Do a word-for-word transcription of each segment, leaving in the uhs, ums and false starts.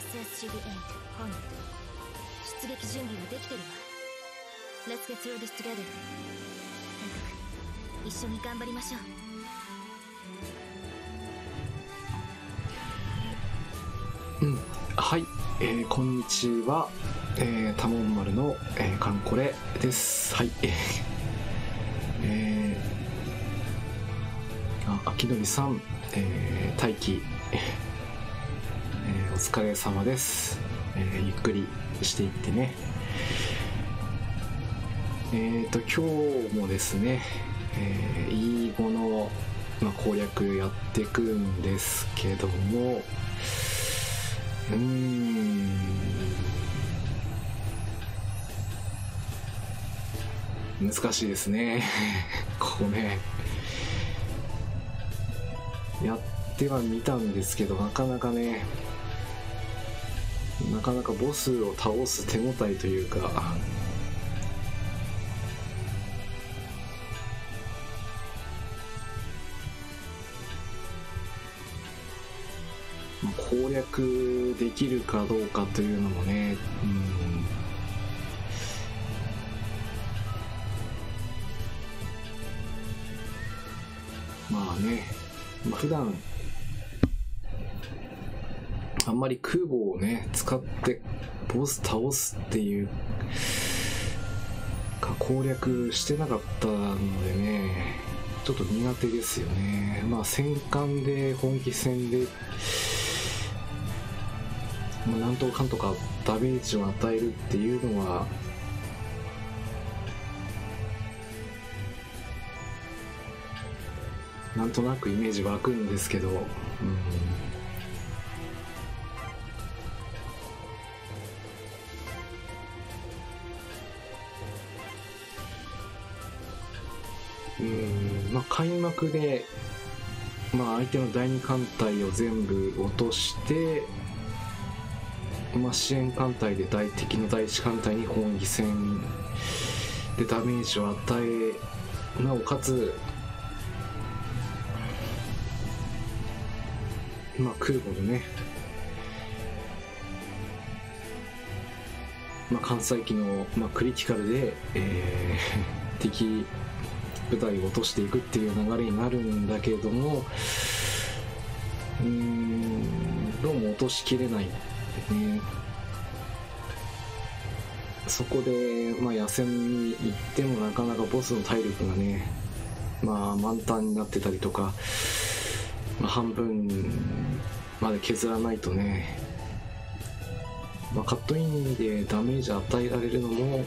エスシーディーエイト ホーネット、出撃準備はできてるわ。 Let's get through this together。 とにかく一緒に頑張りましょう。うん、はい、えー、こんにちは、えー、タモンマルの、えー、カンコレです。はい、えー、えー、あ、秋典さん、えー、大輝、えー、お疲れ様です。えー、ゆっくりしていってね。えーと今日もですね、えー、イーゴの、まあ、攻略やっていくんですけども、うーん難しいですねここね。やってはみたんですけど、なかなかね、なかなかボスを倒す手応えというか、攻略できるかどうかというのもね、うん、まあね、まあ、普段あんまり空母をね使ってボス倒すっていうか攻略してなかったのでね、ちょっと苦手ですよね。まあ戦艦で本気戦でなんとかんとかダメージを与えるっていうのはなんとなくイメージ湧くんですけど、うん、うんまあ開幕で、まあ、相手のだいに艦隊を全部落として、まあ、支援艦隊で大敵のだいいち艦隊に本気戦でダメージを与え、なおかつ、まあ、空母でね、まあ、艦載機の、まあ、クリティカルで、えー、敵部隊を落としていくっていう流れになるんだけども、うーんどうも落としきれないね。そこで、まあ、野戦に行ってもなかなかボスの体力がね、まあ、満タンになってたりとか、まあ、半分まで削らないとね、まあ、カットインでダメージ与えられるのも、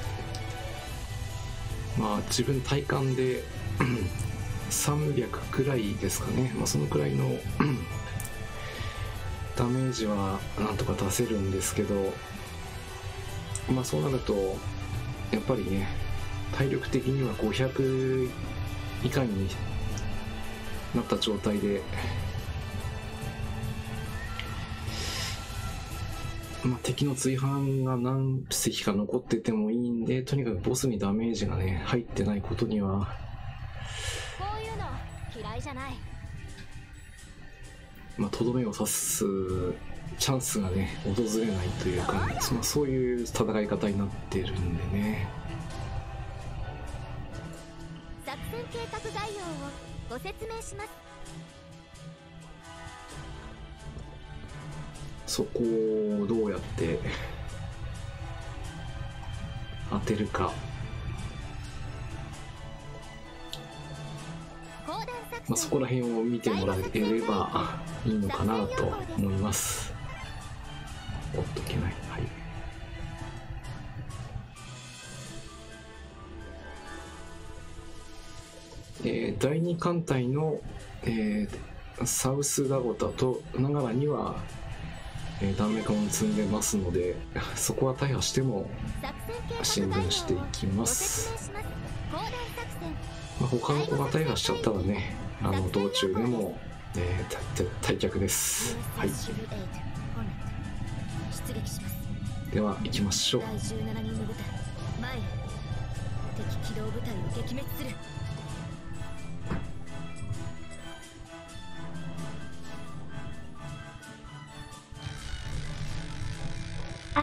まあ、自分体感でさんびゃくくらいですかね、まあ、そのくらいのダメージはなんとか出せるんですけど、まあそうなるとやっぱりね、体力的にはごひゃく以下になった状態で、まあ、敵の追犯が何隻か残っててもいいんで、とにかくボスにダメージがね入ってないことには、 こういうの嫌いじゃない。 まあとどめを刺すチャンスがね訪れないというか、ね、まあ、そういう戦い方になってるんでね。 作戦計画概要をご説明します。 そこをどうやって当てるか、まあ、そこら辺を見てもらえればいいのかなと思います。おっといけない、はい、えー、だいに艦隊の、えー、サウスダゴタとナガラには、えー、弾薬を積んでますので、そこは大破しても進軍していきます。まあ、他の子が大破しちゃったらね、あの道中でも、えー、退却です。はい、では行きましょう。 だいじゅうななにんの部隊前へ。敵機動部隊を撃滅する。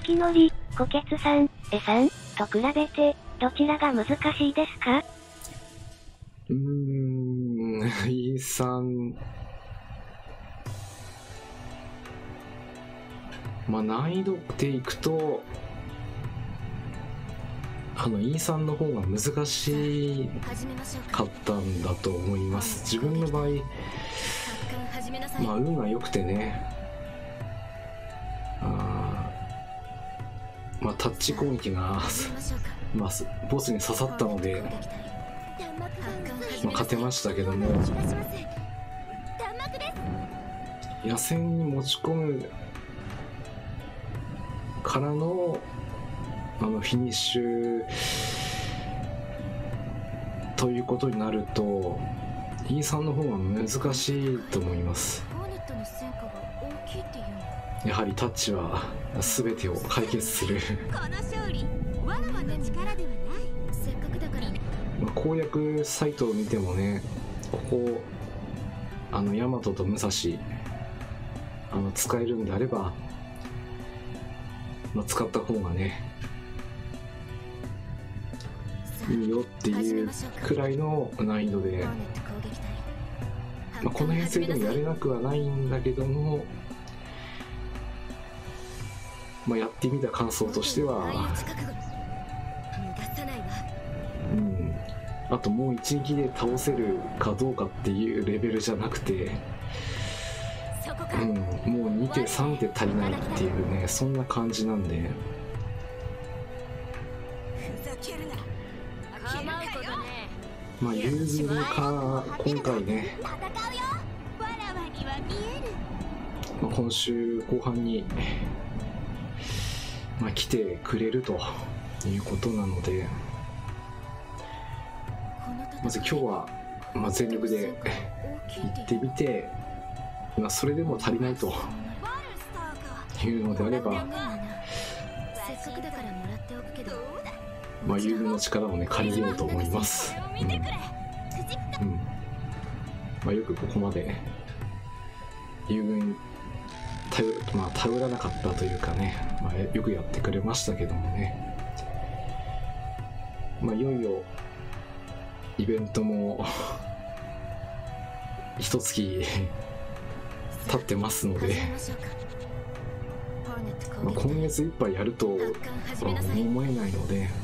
雪のり、虎血さん、えさんと比べて、どちらが難しいですか？ うーん、イーさん、まあ難易度でいくと、あの イーさんの方が難しかったんだと思います。自分の場合、まあ運が良くてね、あまあタッチ攻撃が、まあ、ボスに刺さったので、まあ、勝てましたけども、野戦に持ち込むからのあのフィニッシュということになると イーさんの方が難しいと思います。やはりタッチは全てを解決するまあ攻略サイトを見てもね、ここあのヤマトと武蔵あの使えるんであれば、まあ、使った方がねいいよっていうくらいの難易度で、まあ、この編成でもやれなくはないんだけども、まあ、やってみた感想としては、うん、あともう一撃で倒せるかどうかっていうレベルじゃなくて、うん、もうに手さん手足りないっていうね、そんな感じなんで、まあ融通か今回ね、まあ、今週後半に、まあ、来てくれるということなので、まず今日は、まあ、全力で行ってみて、まあ、それでも足りないというのであれば、まあ、友軍の力をね借りようと思います。うん、うん、まあ、よくここまで友軍頼、まあ、頼らなかったというかね、まあ、よくやってくれましたけどもね、まあ、いよいよイベントも一月経ってますので、まあ、今月いっぱいやるとは思えないので、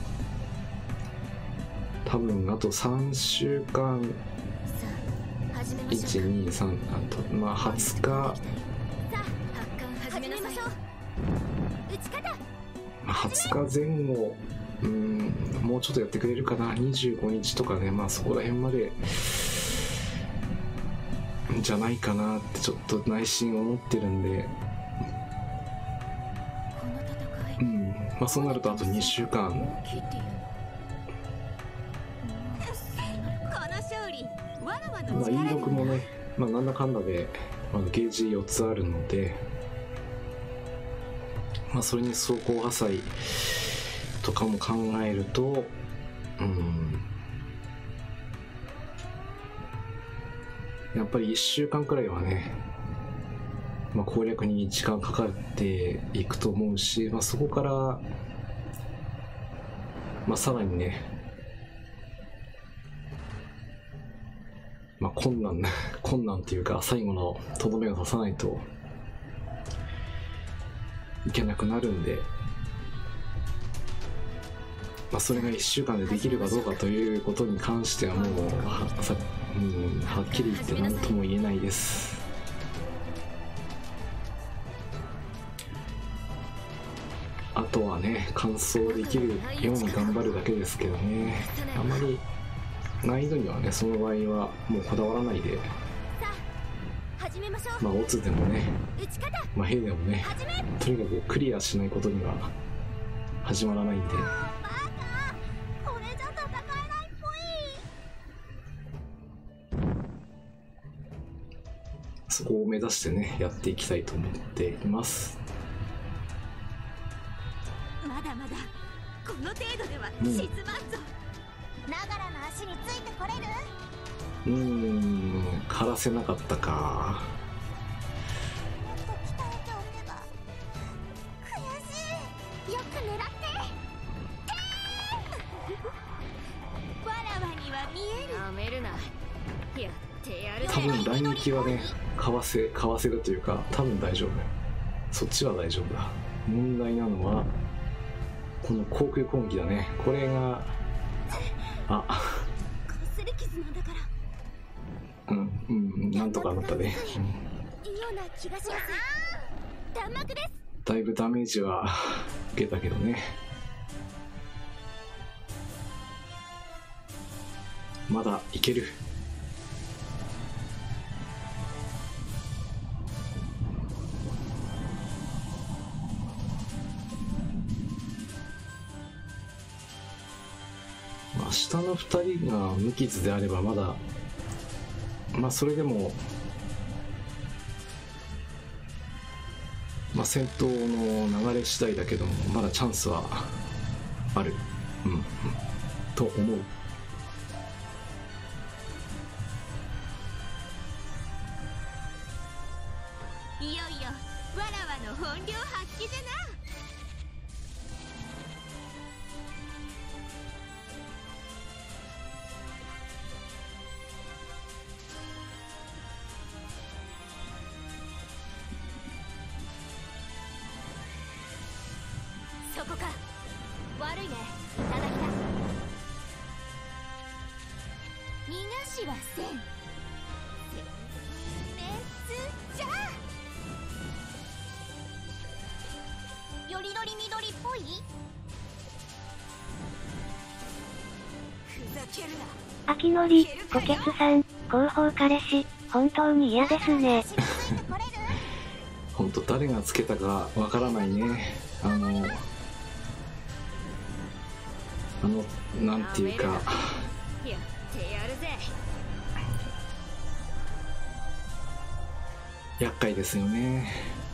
多分あとさんしゅうかん、いち、に、さん、あとまあはつか、まあ、はつかぜん後、うん、もうちょっとやってくれるかな、にじゅうごにちとかね、まあそこら辺までじゃないかなってちょっと内心思ってるんで、うん、まあそうなるとあとにしゅうかん、まあ引力もね、まあなんだかんだで、まあ、ゲージよっつあるので、まあそれに装甲破砕とかも考えると、うん、やっぱりいっしゅうかんくらいはね、まあ、攻略に時間かかっていくと思うし、まあ、そこから、まあ、さらにね、まあ、困難な困難っていうか最後のとどめを刺さないといけなくなるんで、まあ、それがいっしゅうかんでできるかどうかということに関してはもうはさ、うん、はっきり言って何とも言えないです。あとはね、完走できるように頑張るだけですけどね、あまり難易度にはね、その場合はもうこだわらないで、まあオツでもね、まあ兵でもね、とにかくクリアしないことには始まらないんで、そこを目指してね、やっていきたいと思っています。 まだまだこの程度では沈まんぞ。 ながらの足についてこれる？ うーん、枯らせなかったか。 もっと鍛えておけば。悔しい。 なめるな。やってやるぜ。 多分ライン機はねかわせかわせるというか、多分大丈夫。そっちは大丈夫だ。問題なのはこの航空攻撃だね。これがあかすり傷なんだから。 うんうんなんとかなったね。 いいような気がします。弾幕です。 だいぶダメージは受けたけどね。まだいける。まあ下のふたりが無傷であればまだまあそれでもまあ戦闘の流れ次第だけどもまだチャンスはある、うん、うん、と思う。 いよいよわらわの本領発揮じゃな。そこか。悪いね、ただきだ。逃がしはせん。殲滅じゃ。よりどりみどりっぽい。ふざけるな。 秋のり、こけつさん、広報彼氏、本当に嫌ですね。 本当誰がつけたかわからないね。あのあのなんていうかやってやるぜ。 厄介ですよね。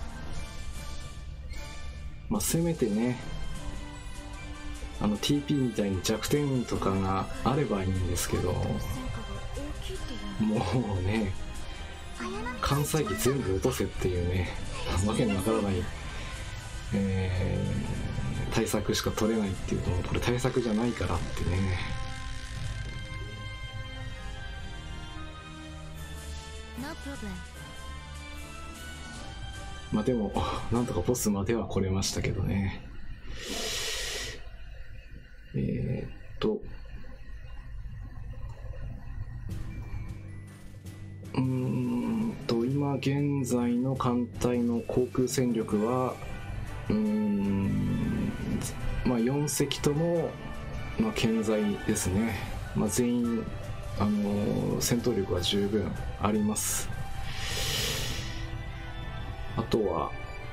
まあせめてねあの ティーピー みたいに弱点とかがあればいいんですけど、もうね関西機全部落とせっていうねわけのわからない、えー対策しか取れないっていうと、これ対策じゃないからってね。まあでもなんとかボスまでは来れましたけどね。えー、っとうーんと今現在の艦隊の航空戦力はうーんまあよん隻とも、まあ、健在ですね。まあ、全員、あのー、戦闘力は十分あります。あとは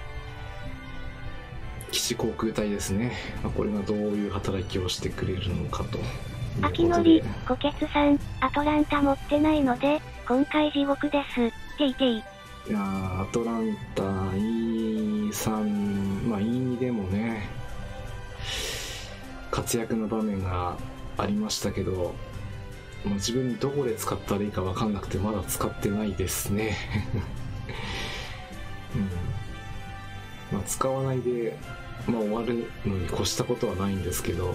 基地航空隊ですね。まあ、これがどういう働きをしてくれるのかということで。 秋のり、こけつさん、アトランタ持ってないので今回地獄です。ていてい。 いやーアトランタ イースリー まあ イーツー でもね活躍の場面がありましたけど、もう自分にどこで使ったらいいか分かんなくてまだ使ってないですね、うんまあ、使わないで、まあ、終わるのに越したことはないんですけど、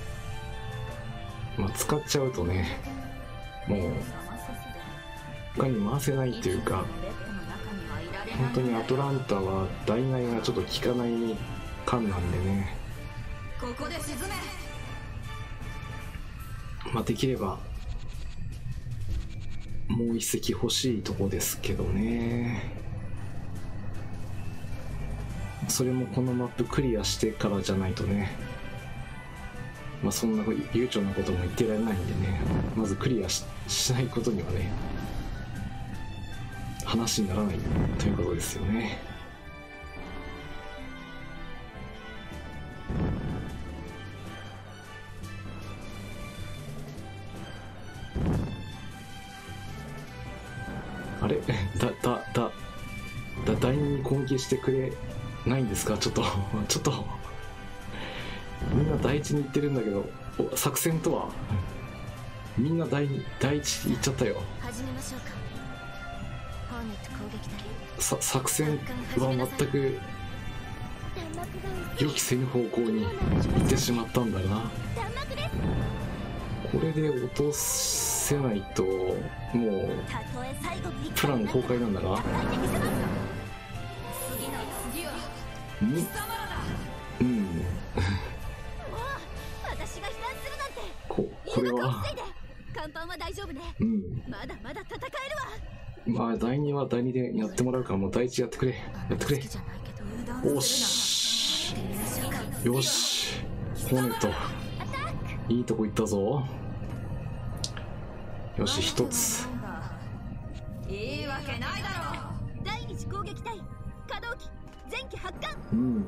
まあ、使っちゃうとねもう他に回せないっていうか、本当にアトランタは代替がちょっと効かない艦なんでね、 ここで沈め。 まあできればもう一隻欲しいとこですけどね。それもこのマップクリアしてからじゃないとね、まあそんな悠長なことも言ってられないんでね、まずクリア し, しないことにはね話にならないということですよね。あれだだだだ第二に攻撃してくれないんですか。ちょっとちょっとみんな第一に行ってるんだけど、作戦とはみんな第二第一行っちゃったよ。 始めましょうか。ホーネット攻撃隊。 さ作戦は全く予期せぬ方向に行ってしまったんだな。これで落とせせないともうたとえ最後の一プラン崩壊なんだが。 叩いてみせますよ。次の次はうん貴様らだ。 うんもう私が避難するなんて。 ここれは防いで。甲板は大丈夫ね。 うんまだまだ戦えるわ。 まあだいにはだいにでやってもらうから、もうだいいちやってくれやってくれ。 じゃないけどおしよしホーネットいいとこ行ったぞ。よし一つ。 いいわけないだろう。第二次攻撃隊可動機前期発艦。 うん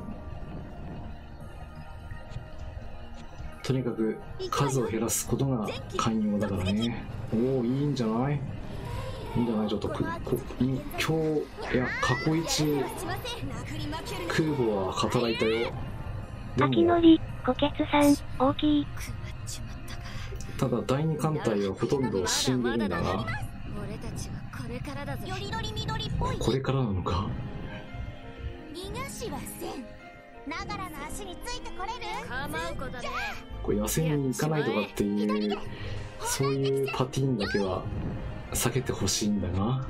とにかく数を減らすことが寛容だからね。おおいいんじゃないいいんじゃない。ちょっとくこい今日いや過去一空母は働いたよ。で秋のもり、虎穴さん、大きい。 ただ第二艦隊はほとんど死んでるんだが、 俺たちはこれからだぜ。 よりどり緑っぽい。 これからなのか。 逃がしはせん。ながらの足についてこれる。 構うことね。 これ野戦に行かないとかっていうそういうパティーンだけは避けてほしいんだが。 さ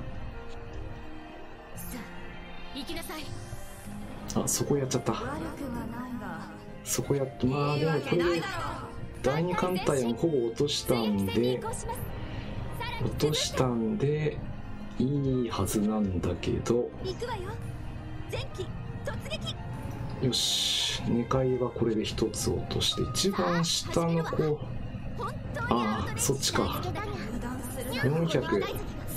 あ行きなさい。 あそこやっちゃった。 悪くはないが。 そこやっまあでもこれで第二艦隊はほぼ落としたんで落としたんでいいはずなんだけど。 行くわよ。前期突撃。 よしにかいはこれでひとつ落として、一番下の子本当にああそっちか。よんひゃくう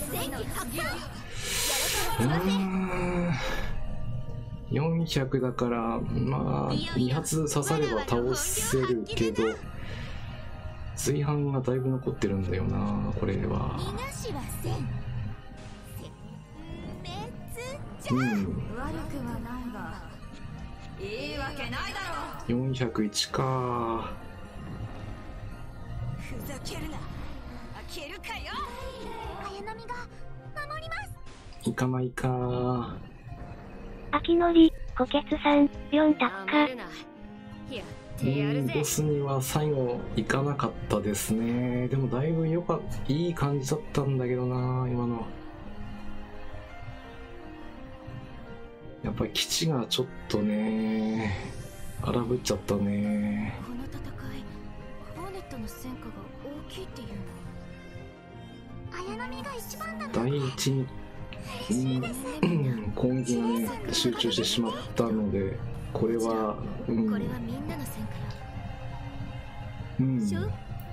ーんよんひゃくだからまあに発刺されば倒せるけど随伴がだいぶ残ってるんだよなこれは。 逃がしはせん。 うん悪くはないが。いいわけないだろよんひゃくいちか。 う。ふざけるな。開けるかよ。綾波が守ります。 行かないか。 秋のり、虎穴さん、よん択か。 甘るな。やってやるぜうんボ。スには最後行かなかったですね。でもだいぶよかったいい感じだったんだけどな今の。やっぱり基地がちょっとね荒ぶっちゃったね。 この戦いホーネットの戦果が大きいっていうの。 綾波が一番だ。 第一に、うん、攻撃がね集中してしまったのでこれは、うんこれはみんなの戦果よ。 うん、 ショー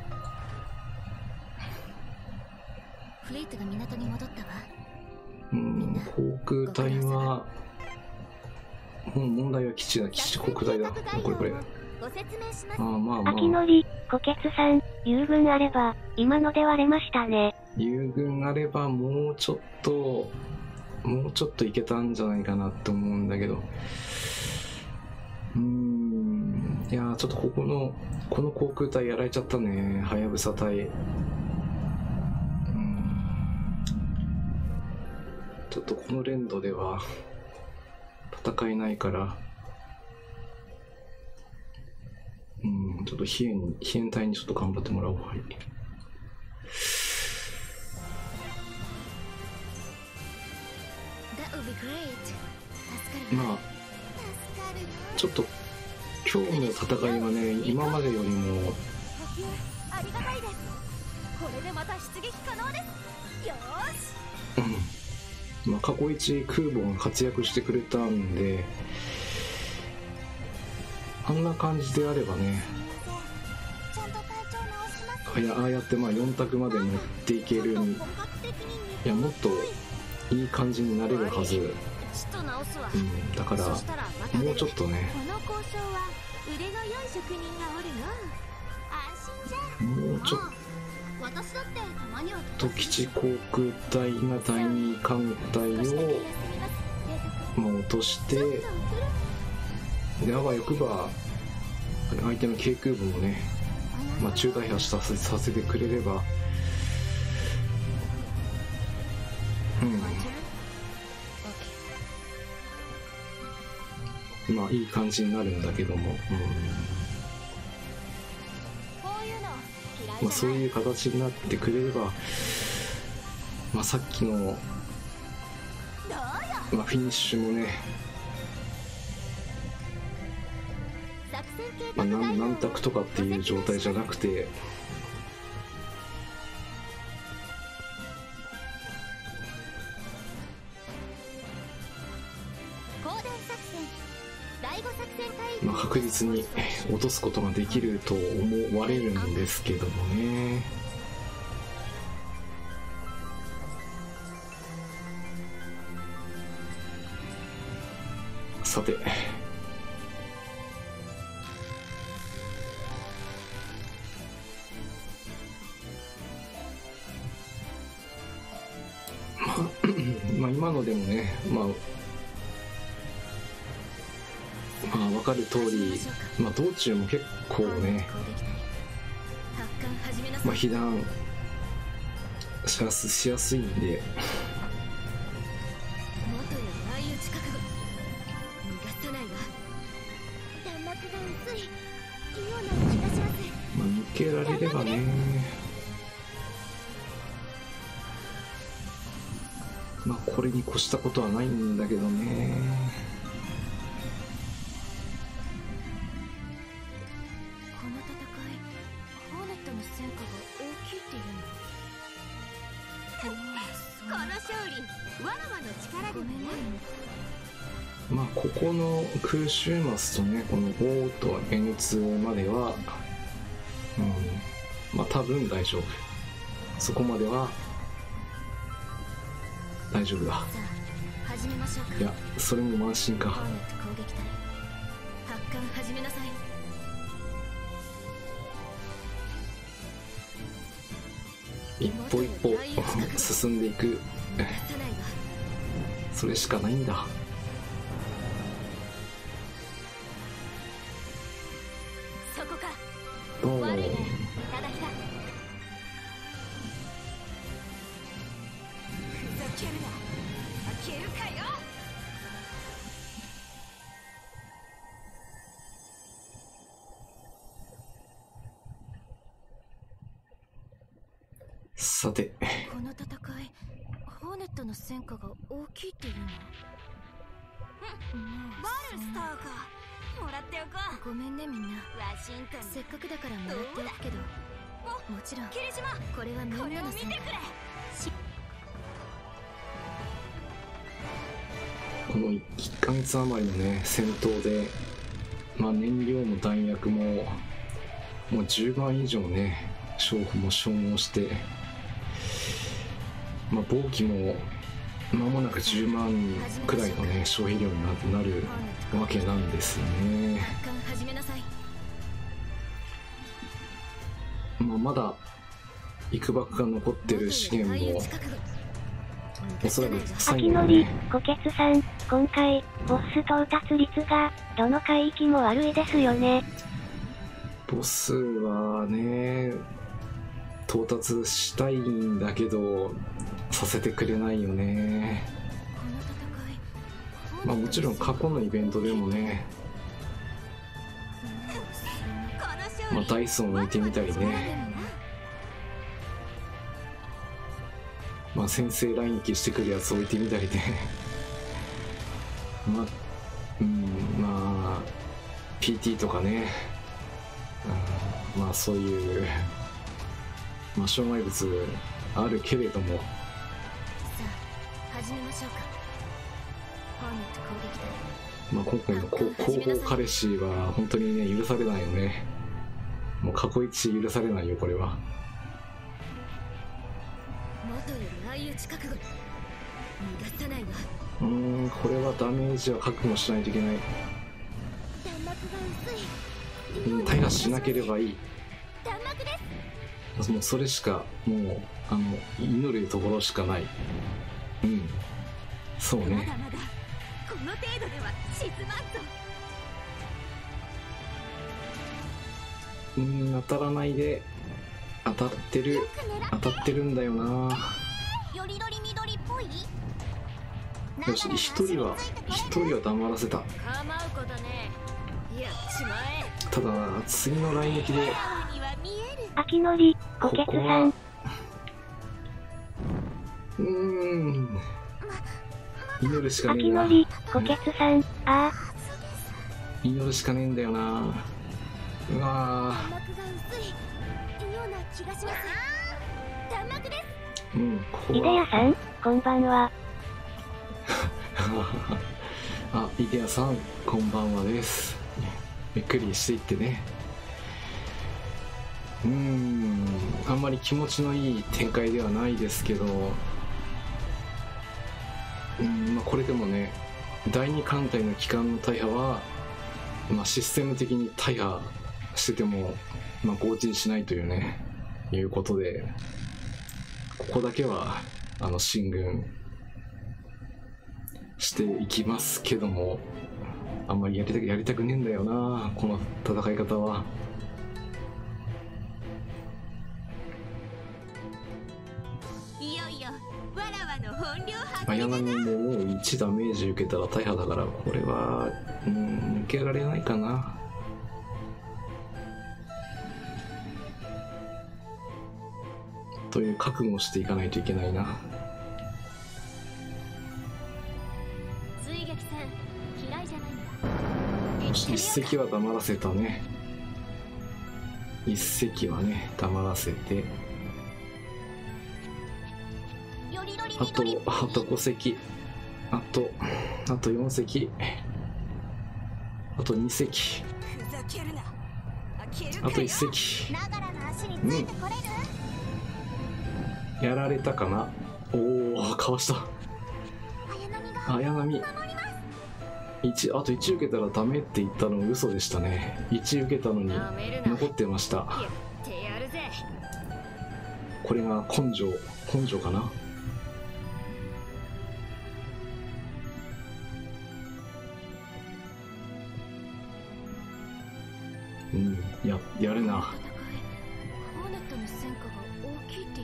フリートが港に戻ったわ。 うん、航空隊はもう問題は基地だ基地国体だこれこれ。 ご説明します。 ああまあま秋のあり、虎穴さん、友軍あれば、今ので割れましたね。 友軍あればもうちょっともうちょっといけたんじゃないかなと思うんだけど、うーんいやーちょっとここのこの航空隊やられちゃったね。はやぶさ隊。うーんちょっとこの連動では戦えないからうんちょっと飛燕飛燕隊にちょっと頑張ってもらおう。はい。まあちょっと今日の戦いはね今までよりも補給ありがたいです。これでまた出撃可能です。よーし。 うんまあ過去一空母が活躍してくれたんであんな感じであればねちゃんと体調直します。 あやああやってまあよん択まで持っていける本い格的にやもっといい感じになれるはず、うちと直すわ。 ん、だからそしたらまたもうちょっとねこの交渉は腕の良い職人がおるよ。安心じゃ。 もうちょっ私だってたまにはと基地航空隊が第二艦隊をまあ落としてであわよくば相手の軽空母もね、まあ、中大破させさせてくれればうんまあいい感じになるんだけども、うん、 こういうのまあ、そういう形になってくれれば、まあ、さっきの、まあ、フィニッシュもね、まあ、何, 何択とかっていう状態じゃなくて、まあ、確実に落とすことができると思われるんですけどもね。さて、まあ、まあ今のでもね、まあまあ分かる通り、まあ、道中も結構ね、まあ、被弾しやすしやすいんで、まあ、抜けられればね、まあこれに越したことはないんだけどね。まあここの空襲マスとね、この O と エヌツー までは、うん、まあ多分大丈夫。そこまでは大丈夫だ。いや、それも慢心か。一歩一歩進んでいく、それしかないんだ。どうも。さて、 この戦い、ホーネットの戦果が大きいっていうの？うん、バルスターか。もらっておこう。ごめんねみんな。ワシントン。せっかくだからもらっておくけど、もちろんこれはみんなの戦果。 このいっかげつ余りのね戦闘で、まあ、燃料も弾薬ももうじゅうばん以上ね消耗も消耗して、まあ、防機も間もなくじゅうまんくらいのね消費量になるわけなんですよね。まあ、まだ幾ばくが残ってる資源もおそらく最後まで、ね、 コケツさん、今回ボス到達率がどの海域も悪いですよね。 ボスはね到達したいんだけどさせてくれないよね。まあもちろん過去のイベントでもね、まあ、ダイソン置いてみたりね、まあ先制来撃してくるやつ置いてみたりでまあうんまあ ピーティー とかね、うん、まあそういうまあ障害物あるけれども、さあ始めましょうか。ホーネット攻撃隊。 まあ今回の後方彼氏は本当にね許されないよね。もう過去一許されないよこれは。 元より相打ち覚悟。逃がさないわ。 うーんこれはダメージは覚悟しないといけない。 弾幕が薄い。 うん大破しなければいい。 弾幕です。 もうそれしかもうあの祈るところしかない。うんそうね。 まだまだこの程度では沈まんぞ。 うん当たらないで。当たってる当たってるんだよな。 よりどり緑っぽい。 よし一人は一人は黙らせた。 構うことね。やっちまえ。 ただ次の来撃でには見える。 秋のり、虎血さん。 うーん。祈るしかねえな。 秋のり、虎血さん。ああ。 祈るしかねえんだよな。うわ弾幕が薄いような気がします。弾幕です。 ー。うん、ここイデヤは。 さん、こんばんは。 あ、イデヤさん、こんばんはです。ゆっくりしていってね。うーん、あんまり気持ちのいい展開ではないですけど、うん、まあ、これでもね、だいに艦隊の機関の大破は、まあ、システム的に大破してても、まあ、合致しないというね、いうことで、ここだけは、あの、進軍していきますけども、あんまりやりたく、やりたくねえんだよな、この戦い方は。 いよいよわらわの本領発綾波ももういちダメージ受けたら大破だから、これは、うん、抜けられないかな。という覚悟をしていかないといけないな。 追撃戦嫌いじゃないんだ。 よし、一隻は黙らせたね。一隻はね、黙らせて。 よりどりあと、あとご隻。あと、あとよん隻。あとに隻。 ふざけるな。 あといっ隻。 ながらの足についてこれる？ やられたかな。おお、かわした。綾波。いち、あといち受けたらダメって言ったの嘘でしたね。いち受けたのに残ってました。これが根性、根性かな。うん、や、やるな。 ホーネットの戦果が大きいっていう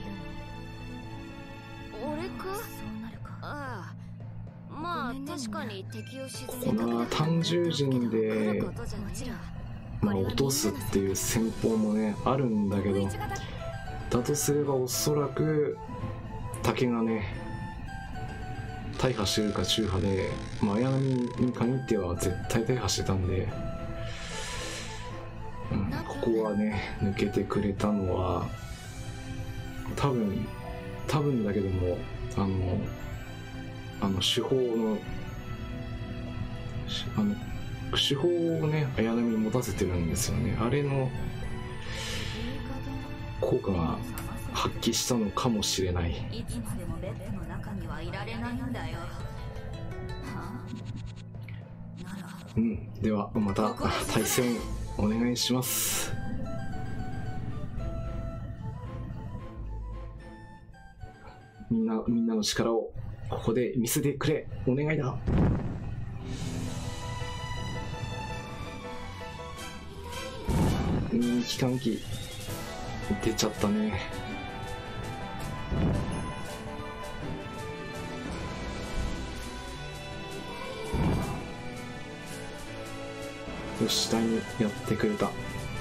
の？俺か？そうなるか。ああ、まあ確かに敵を沈めたこの単獣陣で、まあ、落とすっていう戦法もねあるんだけど、だとすればおそらく竹がね大破してるか中破で、まあ、綾波に限っては絶対大破してたんで、うん、ここはね抜けてくれたのは多分多分だけども、あのあの手法のあの手法をね綾波に持たせてるんですよね。あれの効果が発揮したのかもしれない。 いつまでもベッドの中にはいられないんだよ。はあ、ならうん、ではまた対戦お願いします。みんなみんなの力をここで見せてくれ、お願いだ。うん、機関機出ちゃったね。よし、第にやってくれた。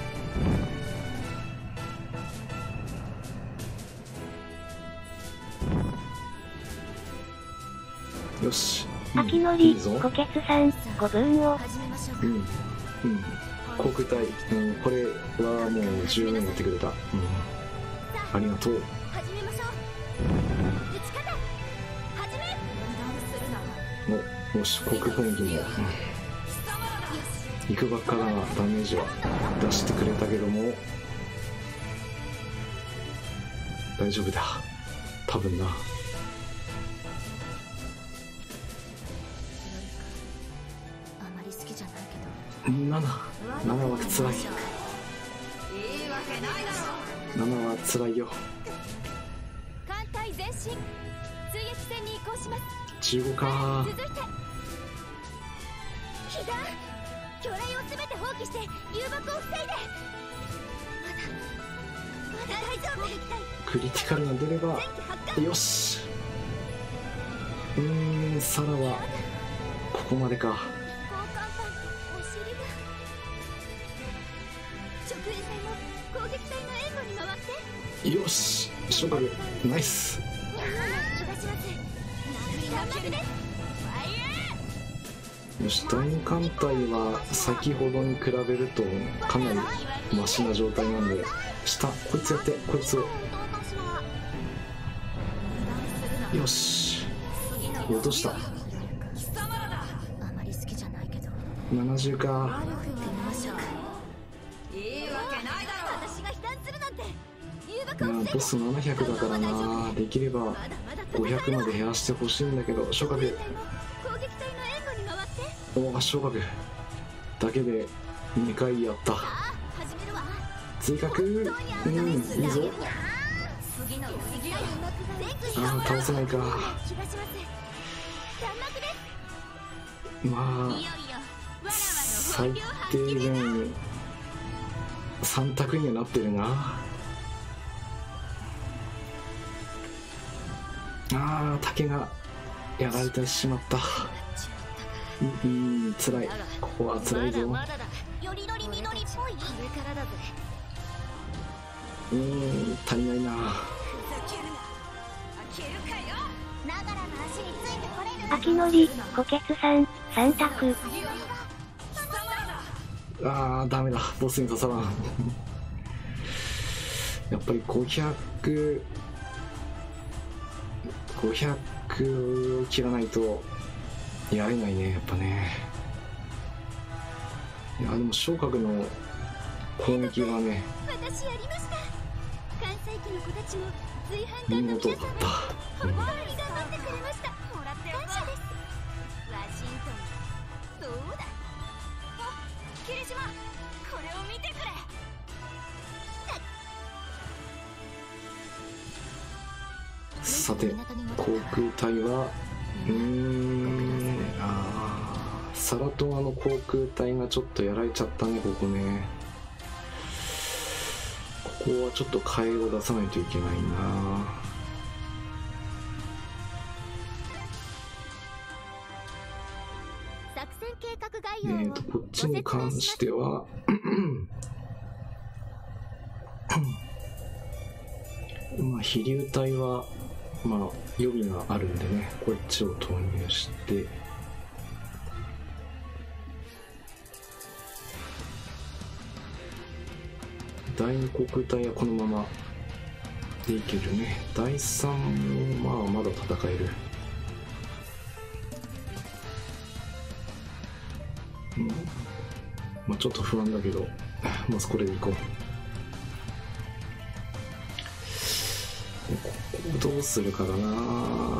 よし、うん、 秋のり、 いいぞ。 虎血さん、ごぶんを。 始めましょうか。 うん、うん、航空隊、うん、これはもう十分やってくれた。うん、ありがとう。 始めましょう。打ち方始め。 油断するな。 お、よし、航空攻撃も、うん、いくばっかなダメージは出してくれたけども大丈夫だ、多分な。 あまり好きじゃないけど。 なな、ななはつらい。 いいわけないだろ。 ななはつらいよ。 艦隊前進。追撃戦に移行します。 じゅうごか。 続いて被弾。魚雷を全て放棄して誘爆を防いで。まだまだ大丈夫。 クリティカルが出ればよし。うーん、サラはここまでか。 交換パンとお尻が。直衛隊も攻撃隊の援護に回よし、昇格ナイス。よし、第二艦隊は先ほどに比べるとかなりマシな状態なんで、下こいつやって、こいつをよし、落とした。ななじゅうか。いやボスななひゃくだからな、できればごひゃくまで減らしてほしいんだけど、昇格。おお、昇格だけでにかいやった。追加く、うん、いいぞ。ああ、倒せないか。まあ最低限さん択にはなってるな。ああ、竹がやられてしまった。うん、つらい。ここはつらいぞ。うーん、足りないな。 秋のり、虎血さん、さん択。 あー、ダメだ。ボスに刺さらん。やっぱりごひゃく、ごひゃくを切らないとやれないね、やっぱね。いや、でも昇格の攻撃がね、 私やりました。関西機の子たちも随伴団の見事皆さんもだった。うん、 本当に頑張ってくれました。もらって感謝です。ワシントン、どうだ。あ、霧島、これを見てくれ。 さて、航空隊はうーん、あー、サラトガの航空隊がちょっとやられちゃったね、ここね。ここはちょっと替えを出さないといけないな。 作戦計画概え要をーとこっちに関してはまあ飛竜隊はまあ予備があるんでね、こっちを投入して、第二航空隊はこのままでいけるね。第三もまあまだ戦える。うん、まあちょっと不安だけど、まずこれでいこう。どうするかだな。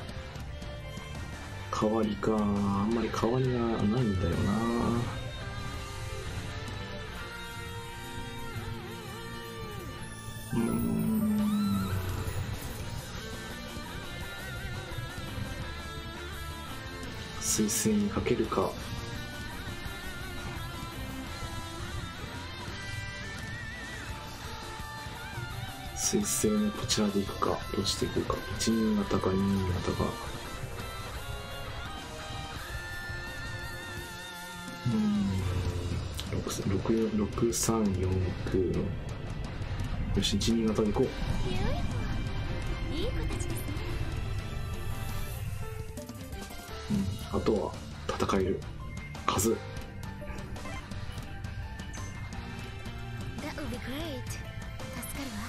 代わりか、あんまり代わりがないんだよな。うーん、彗星にかけるか。彗星のこちらでいくか、どっちでいくか。いち新潟かに新潟か。うーん、ろく、ろく、さん、よん、くの。よし、いち新潟でいこう。 いい子たちですね。 うん、あとは戦える数。 That would be great. 助かるわ。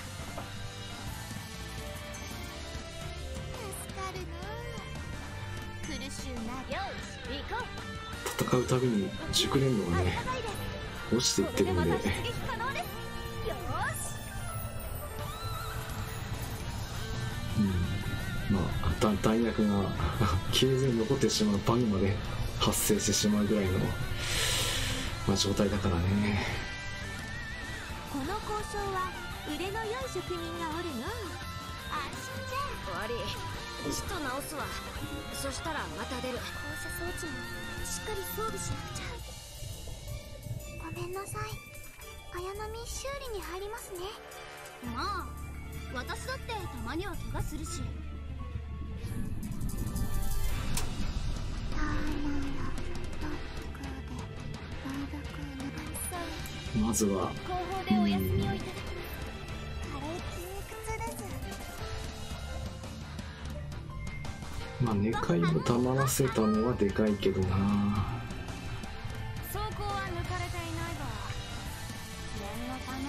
助かるの。苦しゅうな。よし、行こう。 戦うたびに熟練度がね落ちていってるんで、 これでまだ出撃可能です。よーし。 うん、まあだ弾薬が消えずに残ってしまうバグまで発生してしまうぐらいの、まあ、状態だからね。 この交渉は腕の良い職人がおるの。安心じゃ。悪い、ちょっと直すわ。そしたらまた出る。放射装置もしっかり装備しなくちゃ。ごめんなさい。綾波修理に入りますね。まあ私だってたまには怪我するし。 まずは後方でお休みをいただきます。 まあ、ネカイを黙らせたのはでかいけどな。 走行は抜かれていないが念のためか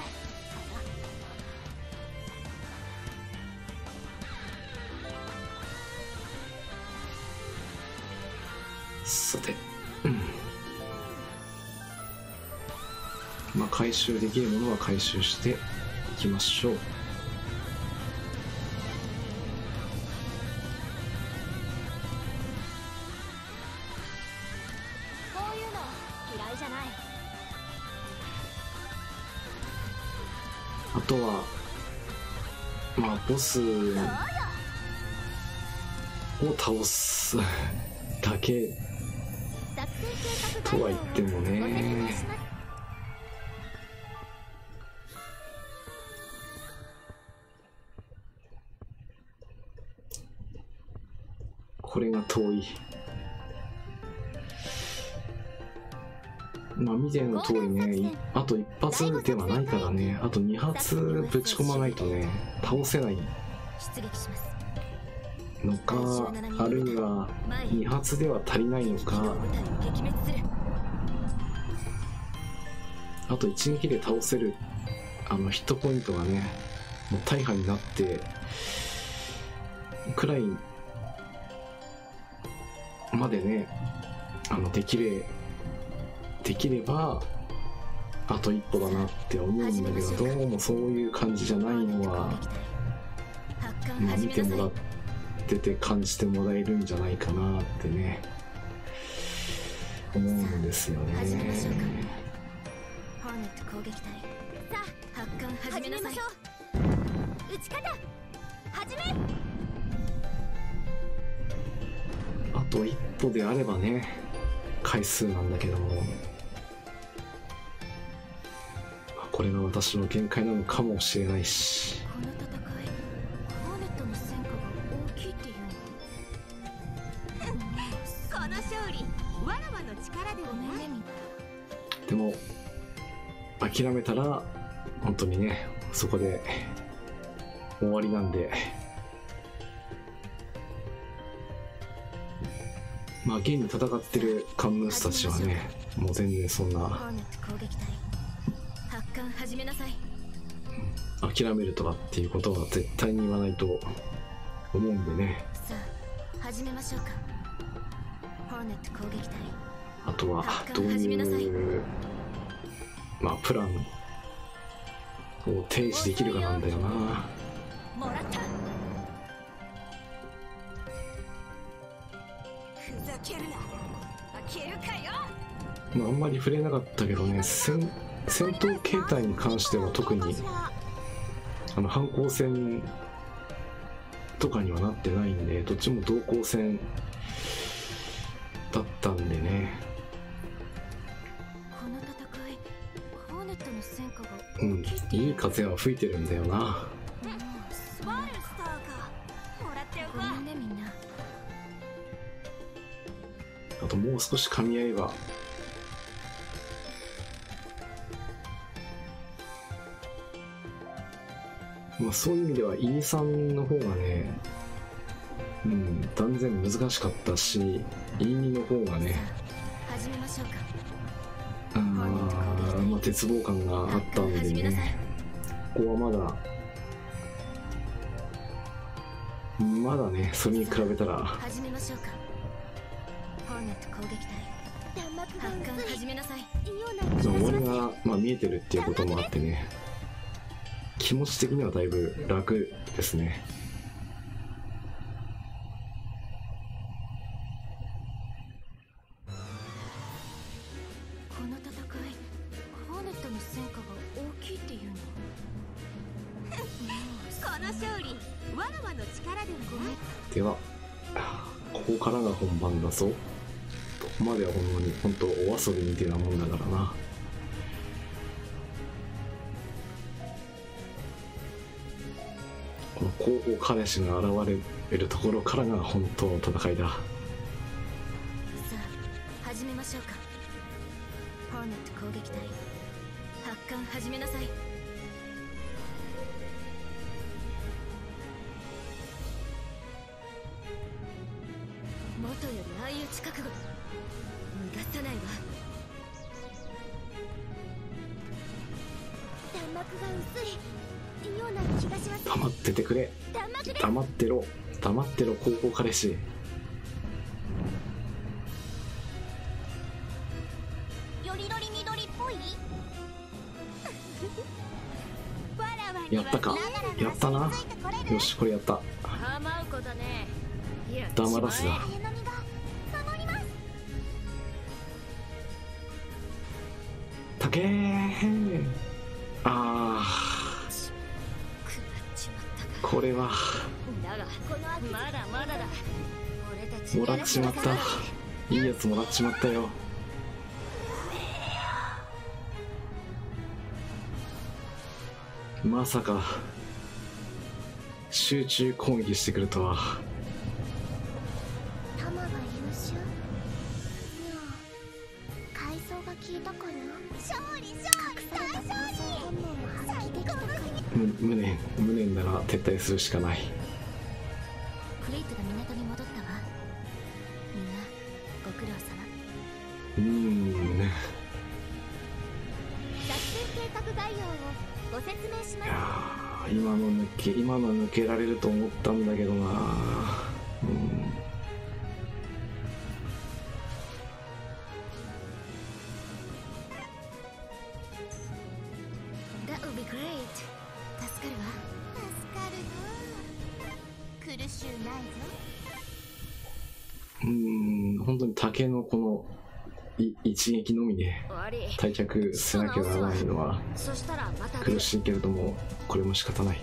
な。 さて、うん、まあ回収できるものは回収していきましょう。あとはまあボスを倒すだけとは言ってもね、これが遠い。まあ見ての通りね、あと一発ではないからね、あと二発ぶち込まないとね倒せないのか、あるいは二発では足りないのか、あと一撃で倒せるあのヒットポイントがねもう大破になってくらいまでね、あのできれできればあと一歩だなって思うんだけど、どうもそういう感じじゃないのは、まあ、見てもらってて感じてもらえるんじゃないかなってね思うんですよね。 ホーネット攻撃隊、さあ発艦始めましょう。撃ち方始め。 あと一歩であればね回数なんだけども、これが私の限界なのかもしれないし。 この戦い、ホーネットの戦果が大きいっていうの。この勝利、わらわの力ではない。 でも諦めたら本当にねそこで終わりなんで、まあ現に戦ってるカンムースたちはねもう全然そんなホーネット攻撃隊、発艦始めなさい。 諦めるとかっていうことは絶対に言わないと思うんでね。 さあ始めましょうか。ホーネット攻撃隊、 あとはどういうまあプランを提示できるかなんだよな。 もらった。ふざけるな、開けるかよ。 まああんまり触れなかったけどね、戦戦闘形態に関しては特にあの反抗戦とかにはなってないんで、どっちも同行戦だったんでね。 この戦い、ホーネットの戦果がうん、いい風は吹いてるんだよな。 バルスターか、もらっておこう。ごめんねみんな。 あともう少し噛み合えばまあそういう意味では イーさんの方がね、うん、断然難しかったし イーに の方がね、 始めましょうか。 あー、まあ、絶望感があったんでね、ここはまだまだねそれに比べたら始めましょうか。ホーネット攻撃隊、発艦始めなさい。 終わりが、まあ、見えてるっていうこともあってね、気持ち的にはだいぶ楽ですね。 この戦い、ホーネットの戦果が大きいっていうの。この勝利、わらわの力ではない。 ではここからが本番だぞ。ここまではほんまに本当お遊びみたいなもんだからな。この後方彼氏が現れるところからが本当の戦いだ。 さあ始めましょうか。ホーネット攻撃隊、発艦始めなさい。 薄いような気がします。 黙っててくれ。黙ってろ黙ってろ高校彼氏。 よりどり緑っぽい。 やったか。やったな。よしこれやった。黙らせだ。たけー。ああこれはもらっちまった。いいやつもらっちまったよ。まさか集中攻撃してくるとは。 タマが優秀。にゃ階層が効いたかな。勝利勝利大勝利。最高の国。 無念無念なら撤退するしかない。 クレイトが港に戻ったわ。みんなご苦労様。 うーん作戦計画概要をご説明します。 いや今の抜け今の抜けられると思ったんだけどな。うん。 That would be great. 助かるわ。助かるの。苦しゅうないぞ。 うーん本当に竹のこのい一撃のみで退却せなきゃならないのは苦しいけれども、これも仕方ない。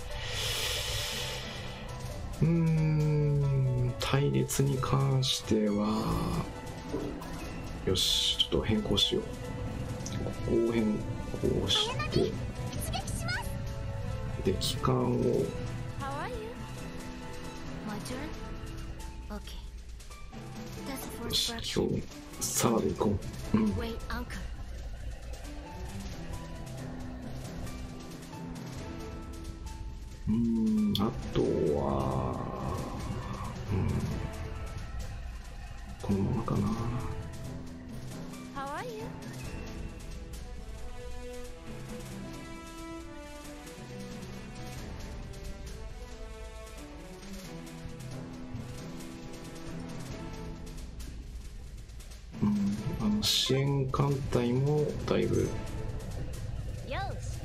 うーん隊列に関してはよしちょっと変更しよう。ここを変更してで期間をよし今日サラで行こう。うん。うーん、あとは、うん、このままかな。うん、あの支援艦隊もだいぶ減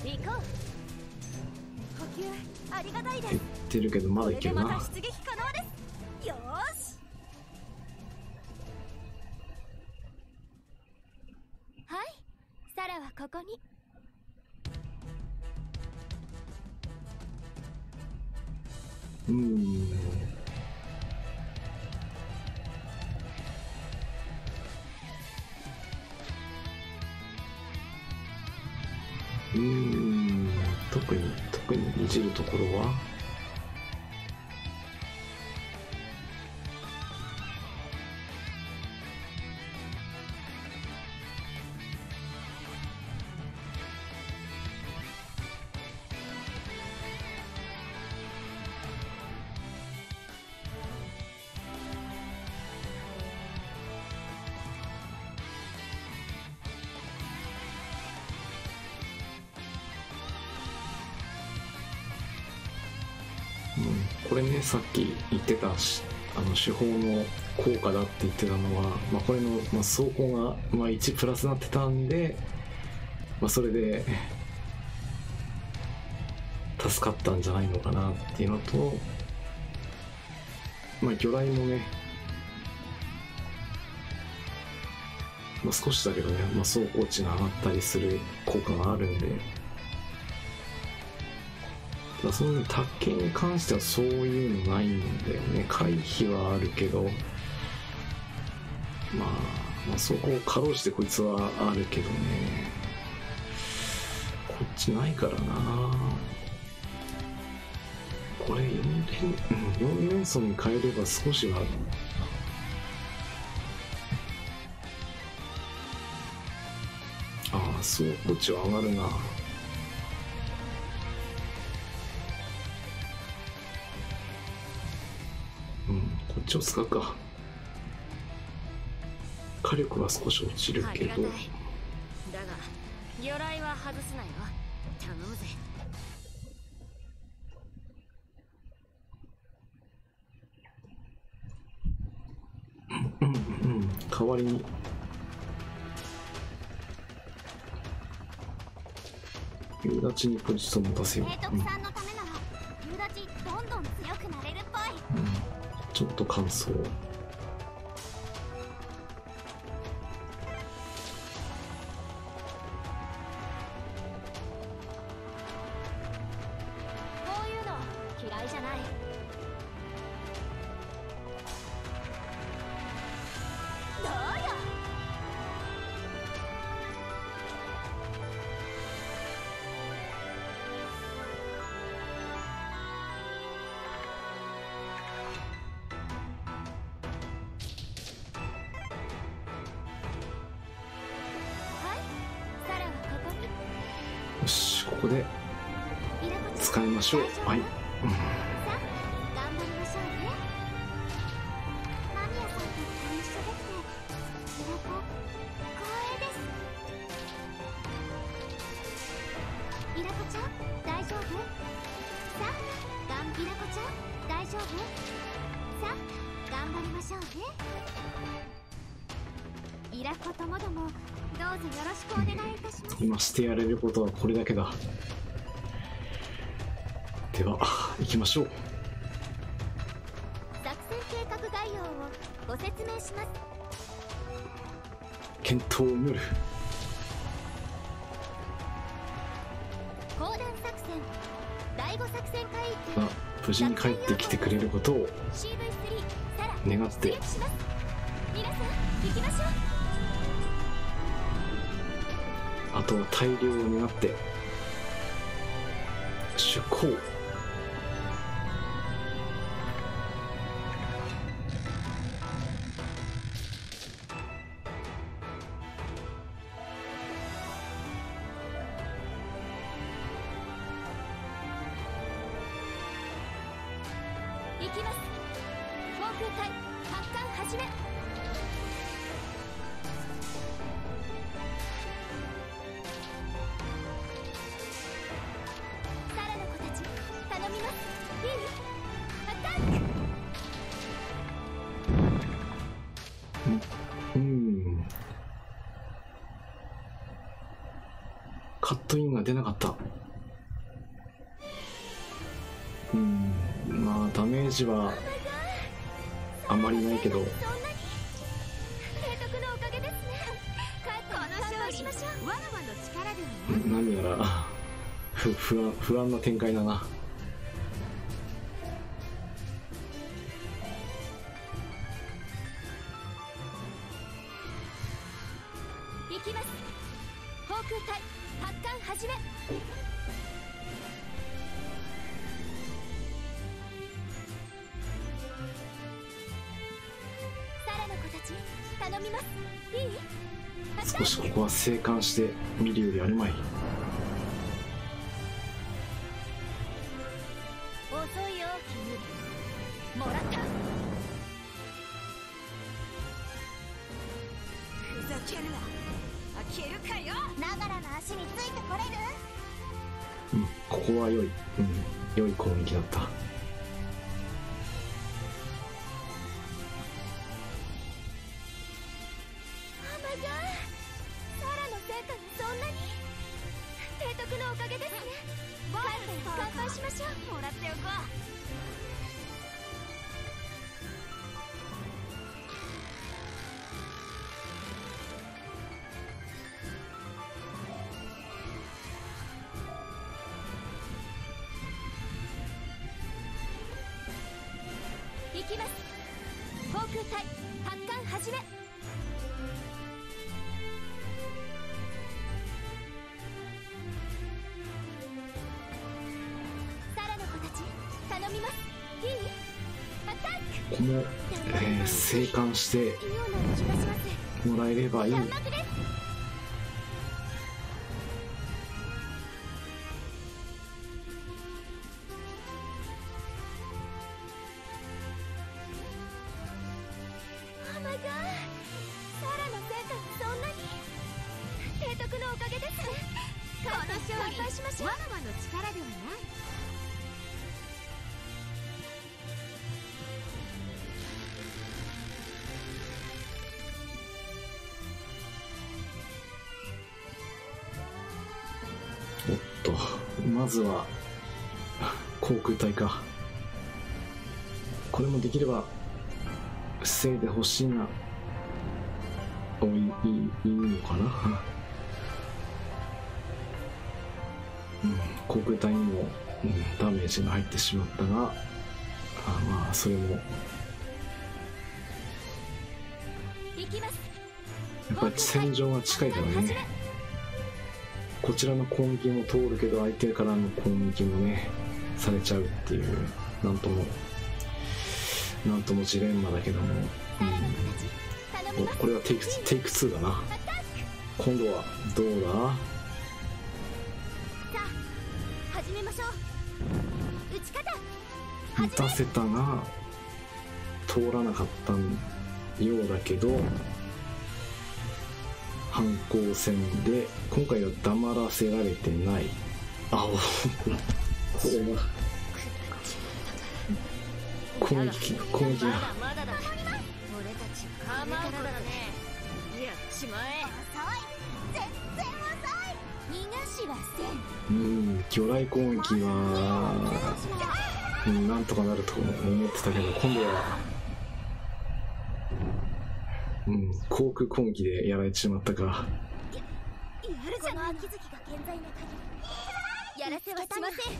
ってるけどまだいけるな。 よーしはい、サラはここに。 うーんうーん特に特にいじるところはこれねさっき言ってたしあの手法の効果だって言ってたのは、まあ、これの、まあ、走行が、まあ、いちプラスになってたんで、まあ、それで助かったんじゃないのかなっていうのと、まあ、魚雷もね、まあ、少しだけどね、まあ、走行値が上がったりする効果があるんで。その竹に関してはそういうのないんだよね。回避はあるけど、まあ、まあそこをかろうじてこいつはあるけどね、こっちないからな。これよん連、よん連装に変えれば少しはああそうこっちは上がるな。こっちを使うか。火力は少し落ちるけど。 だが魚雷は外すなよ。 頼むぜ。 うんうん、代わりに夕立にポジション持たせよう。 提督さんのためなら夕立どんどん強くなれるっぽい。 うん、ちょっと乾燥。よし、ここで使いましょう。はい、うん、今してやれることはこれだけだ。では行きましょう。 作戦計画概要をご説明します。 検討を祈る。 講談作戦第五作戦会議が無事に帰ってきてくれることを願って。 皆さん行きましょう。 あとは大量を願って出航。 行きます。航空隊発艦始め。 うん、カットインが出なかった。うん、まあダメージはあまりないけど、何やら不不安不安な展開だな。 行きます。航空隊発艦始め。サラの子たち頼みます。いい？ 少しここは静観して見るよりあるまい。 遅いよ君。もらった。ふざけるな。開けるかよ。ながらの足についてこれる？ うん、ここは良い、うん、良い攻撃だった。 行きます。航空隊発艦始め。サラの子たち頼みます。いい？アタック。 この、えー、静観してもらえればいい。 この勝利しましょう。わらわの力ではない。 おっと、まずは航空隊か。これもできれば防いでほしいな。おいいいいいのかな。うん、航空隊にも、うん、ダメージが入ってしまったが、あまあそれもやっぱり戦場が近いからね。こちらの攻撃も通るけど相手からの攻撃もねされちゃうっていう、なんともなんともジレンマだけども、うん、おこれはテイクテイクツーだな。今度はどうだ。 さあ始めましょう。打ち方打たせたが通らなかったようだけど、反抗戦で今回は黙らせられてない。あおこれは攻撃攻撃がまだだ。俺たちは構うことね。やっちまえ。遅い。全然遅い。逃がしはせん。 うん、魚雷攻撃は、うん、なんとかなると思ってたけど、今度は、うん、航空攻撃でやられてしまったか。 やるじゃない。秋月が健在な限りやらせはしません。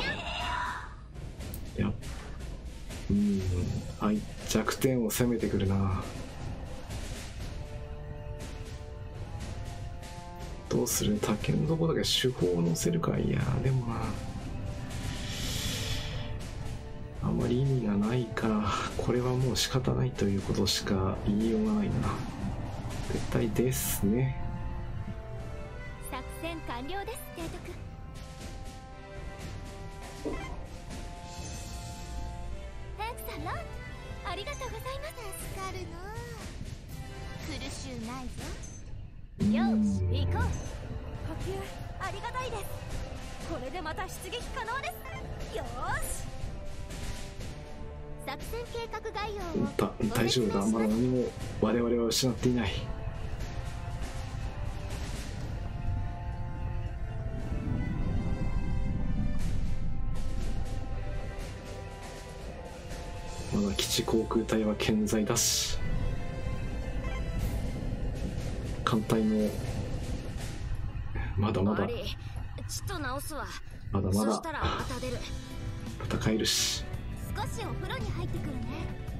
いや、うん、はい、弱点を攻めてくるな。どうする？竹のとこだけ手法を乗せるか。いやでもな、あんまり意味がないから、これはもう仕方ないということしか言いようがないな。絶対ですね。 作戦完了です。提督。早くさん、ロンありがとうございます。助かるの。苦しゅうないぞ。よし、行こう。呼吸ありがたいです。これでまた出撃可能です。よーし。作戦計画概要をだ大丈夫だ。まだ何も我々は失っていない。まだ基地航空隊は健在だし、艦隊もまだまだちょっと直すわ。 まだまだそしたらまた出る。 戦えるし。 少しお風呂に入ってくるね。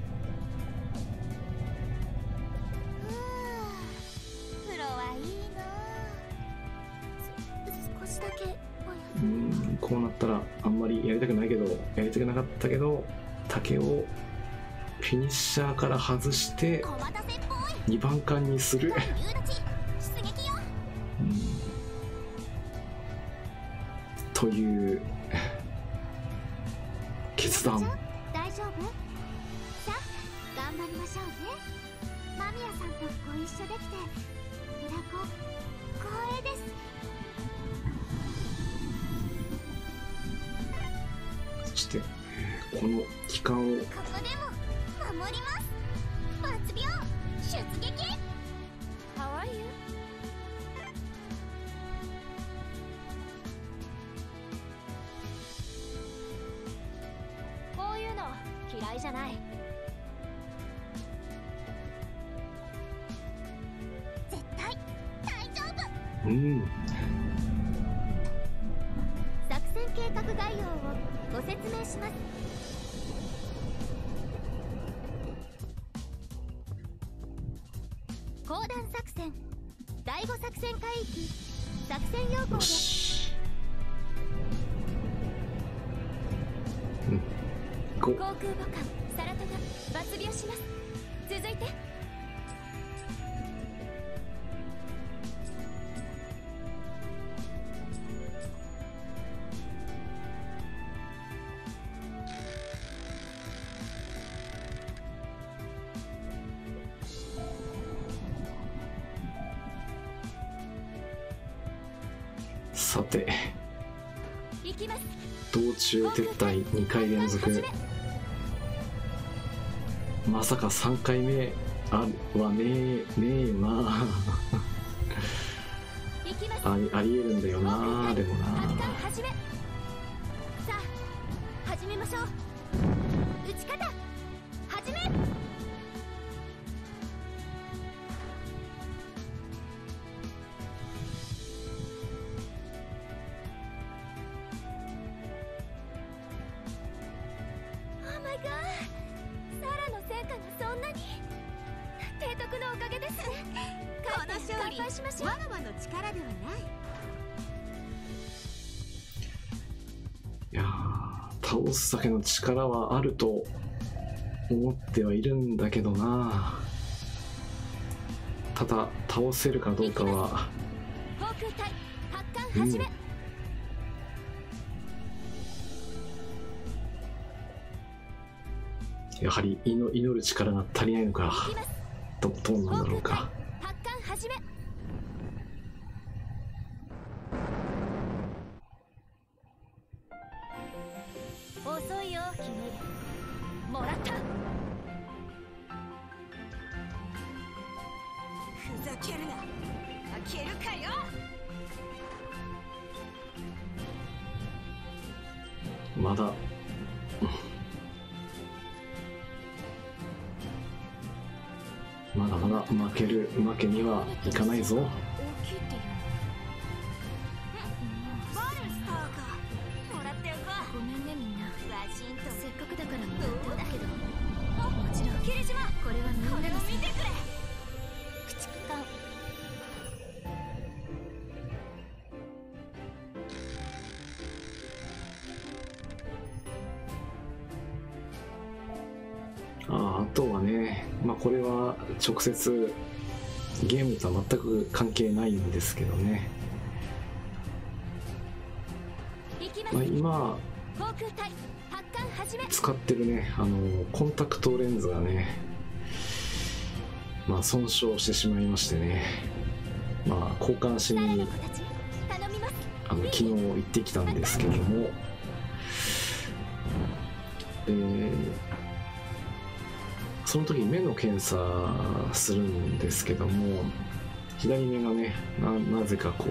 ふう、風呂はいいな。少しだけうーん、こうなったらあんまりやりたくないけど、やりたくなかったけど、竹をフィニッシャーから外してにばん艦にする。うん、という決断。 大丈夫？さあ頑張りましょうね。間宮さんとご一緒できて村子光栄です。 そしてこの期間をここでも守ります。抜病出撃。How are you？こういうの嫌いじゃない。絶対大丈夫。 うん。 作戦計画概要をご説明します。講談作戦第五作戦海域作戦要項です。 うん、 航空母艦サラトが抜病します。続いてさて、 行きます。 道中撤退にかい連続。まさかさんかいめあはねえねえよなありありえるんだよな。でもな、 始め。さあ始めましょう。打ち方始め。オーマイガー、サラの戦果がそんなに。提督のおかげです。この勝利わらわの力ではない。 いやー、倒すだけの力はあると思ってはいるんだけどな。ただ倒せるかどうかは、 航空隊発艦始め。 やはり祈祈る力が足りないのか。どどうなんだろうか。 発艦始め。遅いよ君。もらった。ふざけるな。開けるかよ。 まだまだまだ負ける負けにはいかないぞ。 バルスターか。もらっておこう。 ごめんねみんな。 ワシントンせっかくだからもらったんだけど、 もちろん霧島、 これはみんなこれをの見てくれ。駆逐艦。 ああとはね、まあこれは直接ゲームとは全く関係ないんですけどね、まあ、今航空隊発艦始め。 使ってるね、あのコンタクトレンズがね、まあ損傷してしまいましてね、まあ交換しに頼みます。 あの昨日行ってきたんですけども、えーその時目の検査するんですけども、左目がね な, なぜかこ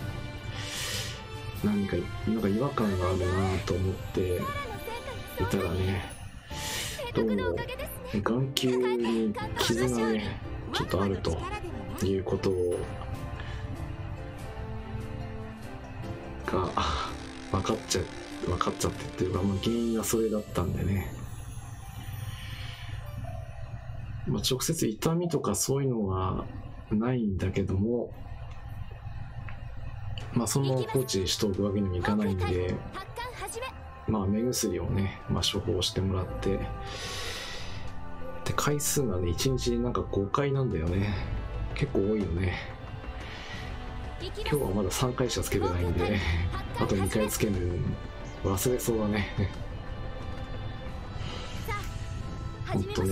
う何かなんか違和感があるなと思っていたらね、どうも眼球に傷がねちょっとあるということをが分かっちゃ分かっちゃってっていうか、まあ、原因がそれだったんでね、まあ、直接痛みとかそういうのはないんだけども、まあ、そのまま放置しておくわけにもいかないんで、まあ、目薬をね、まあ、処方してもらって、で回数がねいちにちなんかごかいなんだよね。結構多いよね。今日はまださんかいしかつけてないんで、あとにかいつけるの忘れそうだね。ほんとね、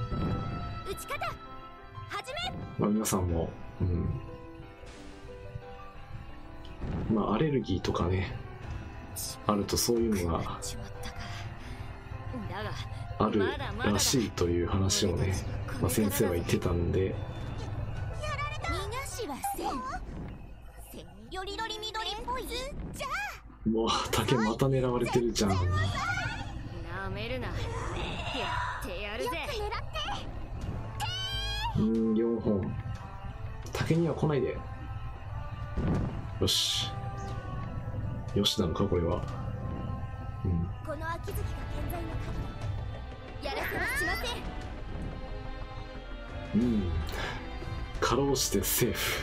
まあ、皆さんも、うん、まあアレルギーとかねあるとそういうのがあるらしいという話をね、まあ、先生は言ってたんで、もう竹また狙われてるじゃん。 なめるな。やってやるぜ。 うんよんほん。竹には来ないで。よしよしなのかこれは。うん、 この秋月が健在の限りやらせはしません。 うんかろうじてセーフ。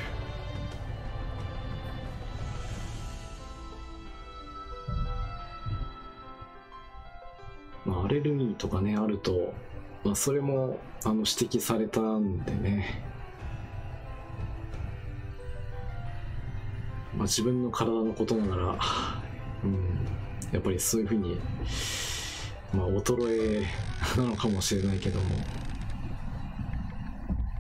まあアレルギーとかねあると、まあ、それもあの指摘されたんでね、まあ、自分の体のことながら、うん、やっぱりそういうふうに、まあ、衰えなのかもしれないけども、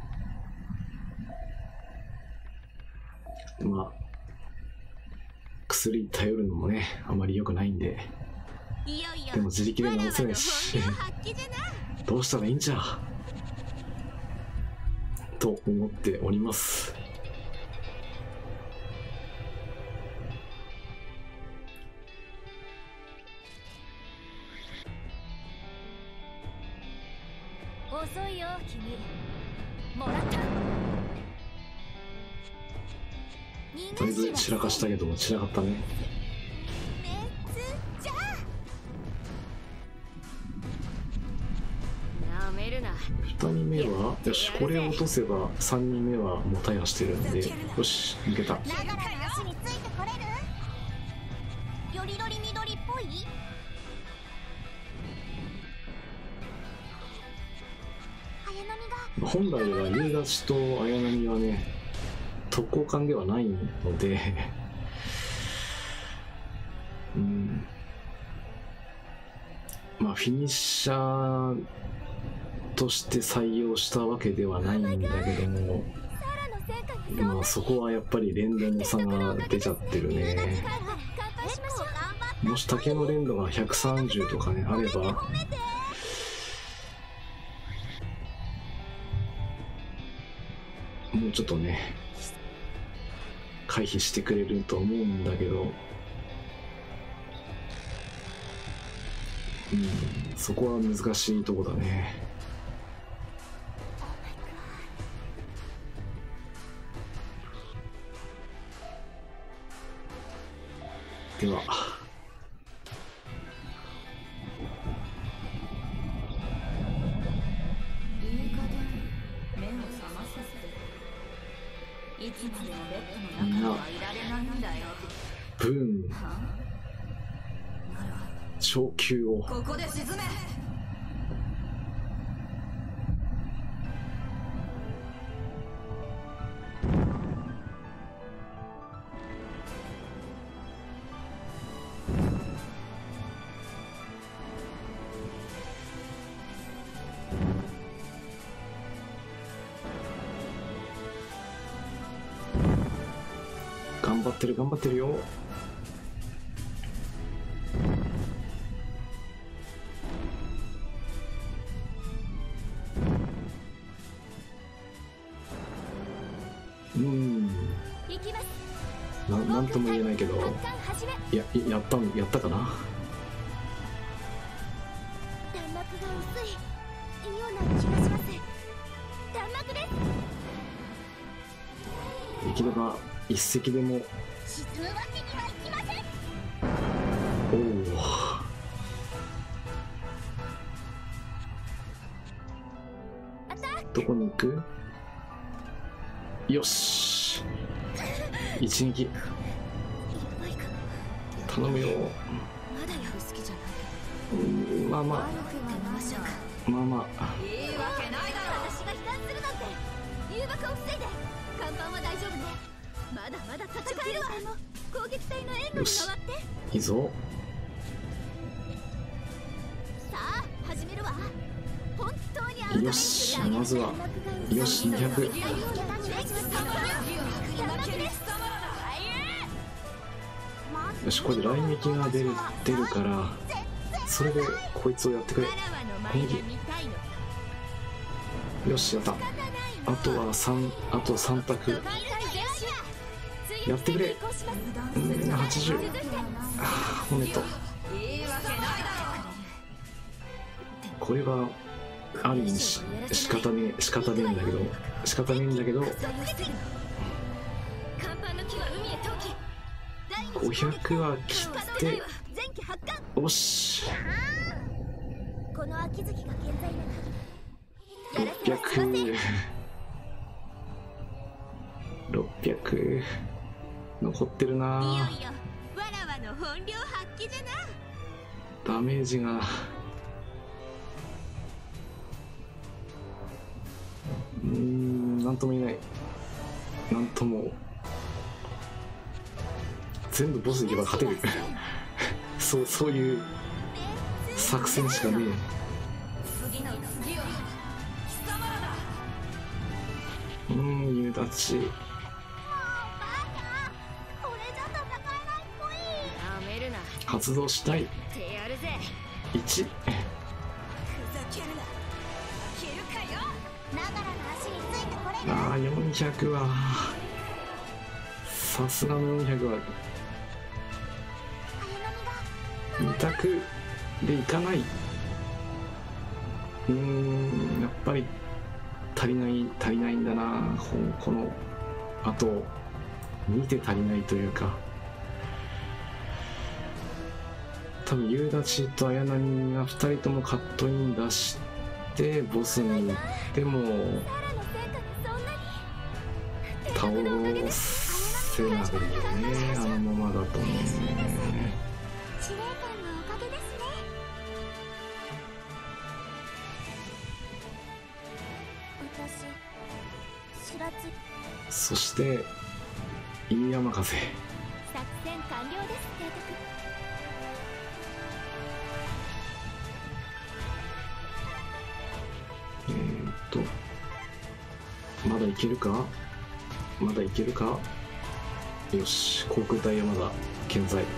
まあ薬頼るのもねあまり良くないんで、でも自力で治せないしどうしたらいいんじゃと思っております。 遅いよ君。もらった。 とりあえず散らかしたけど散らかったね。ふたにんめはよし、これを落とせばさんにんめはもう大破してるんで、よし抜けた。本来は夕立と綾波はね特攻艦ではないのでうんまあフィニッシャーとして採用したわけではないんだけども、まあそこはやっぱり連動の差が出ちゃってるね。もし竹の連動がひゃくさんじゅうとかねあればもうちょっとね回避してくれると思うんだけど、うん、そこは難しいとこだね。ではみんなブーン昇級をここで沈め。 頑張ってる頑張ってるよ。うんな、なんとも言えないけど、いや、やったん、やったかな。 弾幕が薄いような気がします。弾幕です。 できれば一隻でも沈むわけにはいきません。 おおどこに行く。よし一撃頼むよ。うんまあまあまあまあいいわけないだろ。私が悲観するなんて。誘爆を防いで。看板は大丈夫ね。まだまだ戦えるわ。攻撃隊の援護に回って。 いいぞ。 さあ始めるわ。本当にアウトよしまずはよしにひゃく。よしこれで雷撃が出る出るからそれでこいつをやってくれ。よしやった。あとは3あとさん択やってくれ。うんはちじゅうああ骨とこれはある意味し仕方ね仕方ねえんだけど仕方ねえんだけどごひゃくは切ってよしこの秋月が健在なろっぴゃくろっぴゃく残ってるな。 いよいよわらわの本領発揮じゃな。 ダメージがうーんなんとも言えない。なんとも全部ボスいけば勝てるそうそういう作戦しかねえ。うーん夕立これじゃ戦えないっぽい発動したい。いち。ああ、よんひゃくはさすがのよんひゃくはに択でいかない。うーん、やっぱり足りない足りないんだな。このあとに手足りないというか、多分夕立と綾波がふたりともカットイン出してボスに行っても倒せないよね、あのままだとね。 司令官のおかげですね。私白津。 そして飯山風。 作戦完了です。提督。 えーっとまだいけるかまだいけるか。よし、航空隊はまだ健在。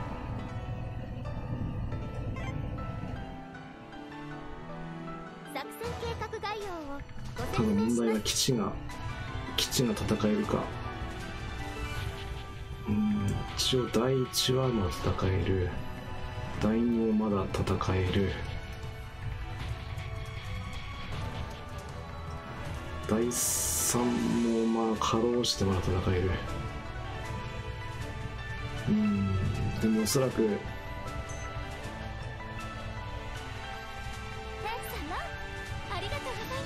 作戦計画概要をごただ問説明します。 題は基地が基地が戦えるか。うん、一応だいいちはまだ戦える、だいにもまだ戦える、だいさんもまあかろうじてまだ戦える。うん、でもおそらくレン様、ありがとうござ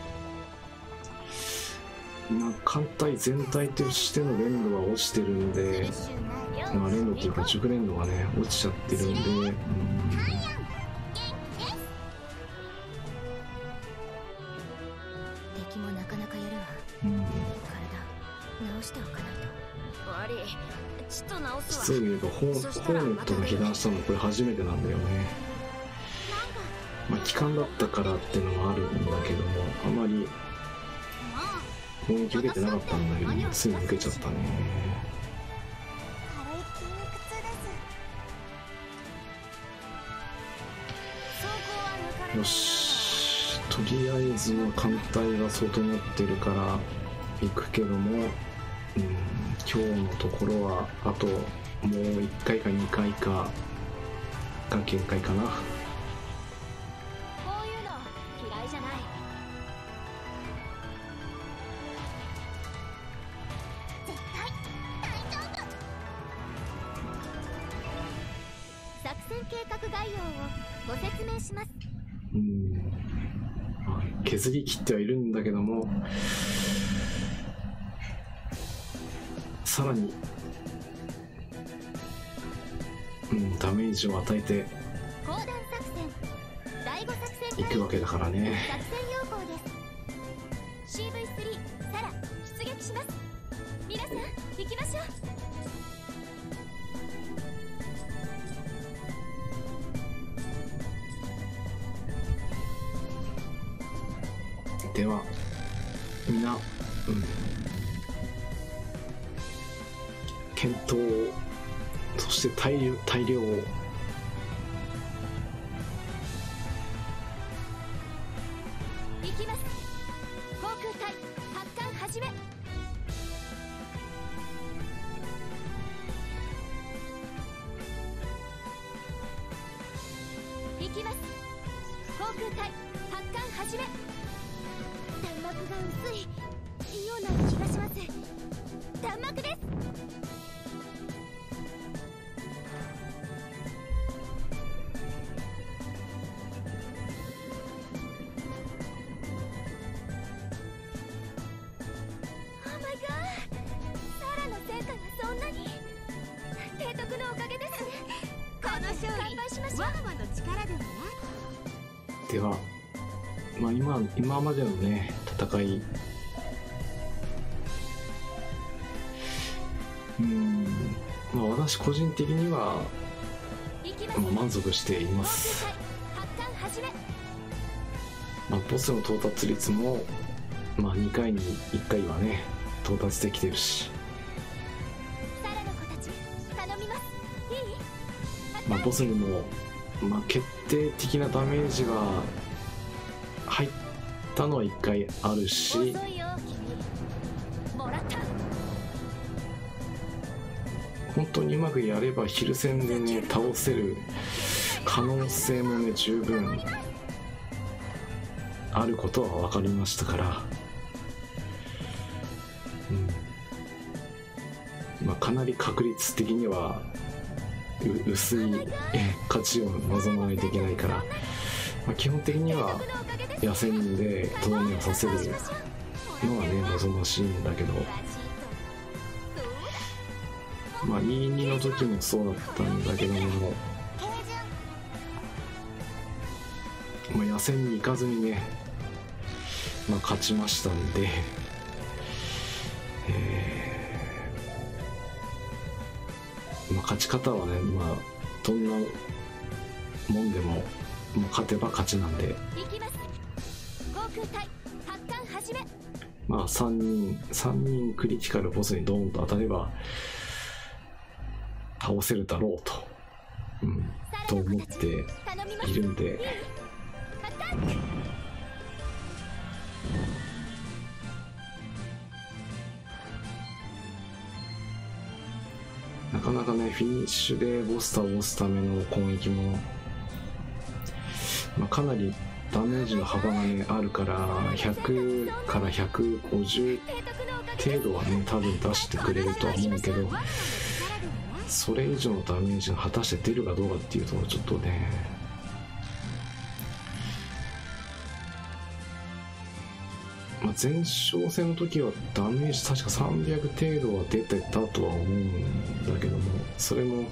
います。 まあ艦隊全体としての連度は落ちてるんで、まあ連度っていうか熟連度がね落ちちゃってるんで、うん、 敵もなかなかやるわ。 うん、 体直しておかないと。悪い、ちょっと直すわ。 実を言えばホーホーネットが被弾したのこれ初めてなんだよね。まあ機関だったからっていうのもあるんだけども、あまり攻撃受けてなかったんだけども、ついに受けちゃったね。 軽い筋肉痛です。 よし、とりあえずは艦隊が整ってるから行くけども、うん、今日のところはあともういっかいかにかいかが限界かな。 こういうの嫌いじゃない。絶対大丈夫。作戦計画概要をご説明します。 うん、まあ削り切ってはいるんだけども、さらに、うん、ダメージを与えて砲弾作戦第五作戦いくわけだからね。 作戦要項です。 シーブイスリー サラ出撃します。皆さん行きましょう。 ではみんな、うん、検討を、そして大量大量を行きます。航空隊発艦始め。行きます。航空隊発艦始め。弾幕が薄いような気がします。弾幕です。オーマイガー、サラの成果がそんなに。提督のおかげですね。この勝利乾杯しましょう。ワンワの力ではな。 では、まあ、今今までのね戦い、うん、まあ私個人的には、まあ、満足しています。まあ、ボスの到達率も、まあ、にかいにいっかいはね到達できてるし、 サラの子たち頼みます。いい？あまあボスにも、まあ、決定的なダメージが入ったのはいっかいあるし、本当にうまくやれば昼戦でね倒せる可能性もね十分あることは分かりましたから、うん、まあかなり確率的には薄い勝ちを望まないといけないから、まあ、基本的には野戦でとどめをさせるのがね望ましいんだけど、まあイーにの時もそうだったんだけども、まあ、野戦に行かずにね、まあ、勝ちましたんで、えーまあ、勝ち方はね、まあ、どんなもんでも、まあ、勝てば勝ちなんで、まあさんにんさんにんクリティカルボスにドーンと当たれば倒せるだろうと、うん、と思っているんで、なかなかねフィニッシュでボス倒すための攻撃も、まあ、かなりダメージの幅がねあるから、ひゃくからひゃくごじゅう程度はね多分出してくれるとは思うけど、それ以上のダメージが果たして出るかどうかっていうとちょっとね、まあ、前哨戦の時はダメージ確かさんびゃく程度は出てたとは思うんだけども、それも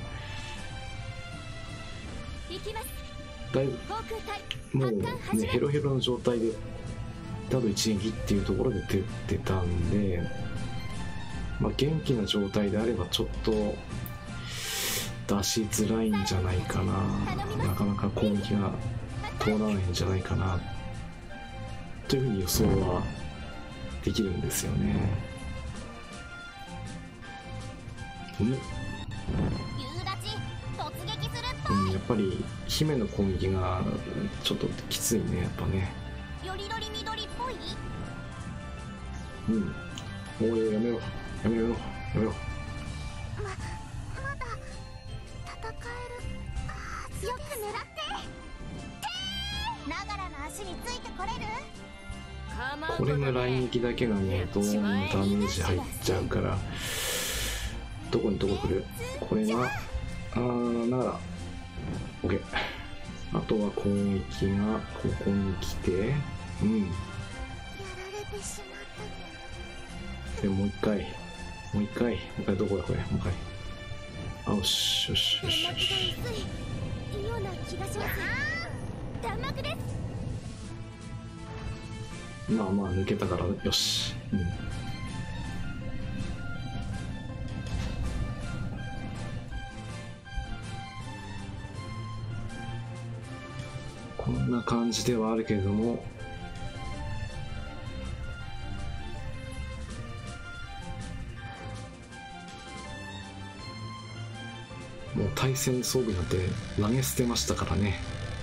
だいぶもうねヘロヘロの状態であと一撃っていうところで出てたんで、まあ、元気な状態であればちょっと出しづらいんじゃないかな、なかなか攻撃が通らないんじゃないかなというふうに予想はできるんですよね。うんうん、やっぱり姫の攻撃がちょっときついね、やっぱね。うん、もうやめろやめろやめろ。 ま、まだ戦える。よく狙ってながらの足についてこれる。 これの雷撃だけがねどうもダメージ入っちゃうから、どこにどこ来る、これがあーなら OK。 あとは攻撃がここに来て、うん、やられてしまった。 でもう一回もう一回もう一回どこだこれ、もう一回、あよしよしよしよし、 いいような気がします。弾幕です。 まあまあ抜けたからよし、うん、こんな感じではあるけれども、もう対戦装備なんて投げ捨てましたからね。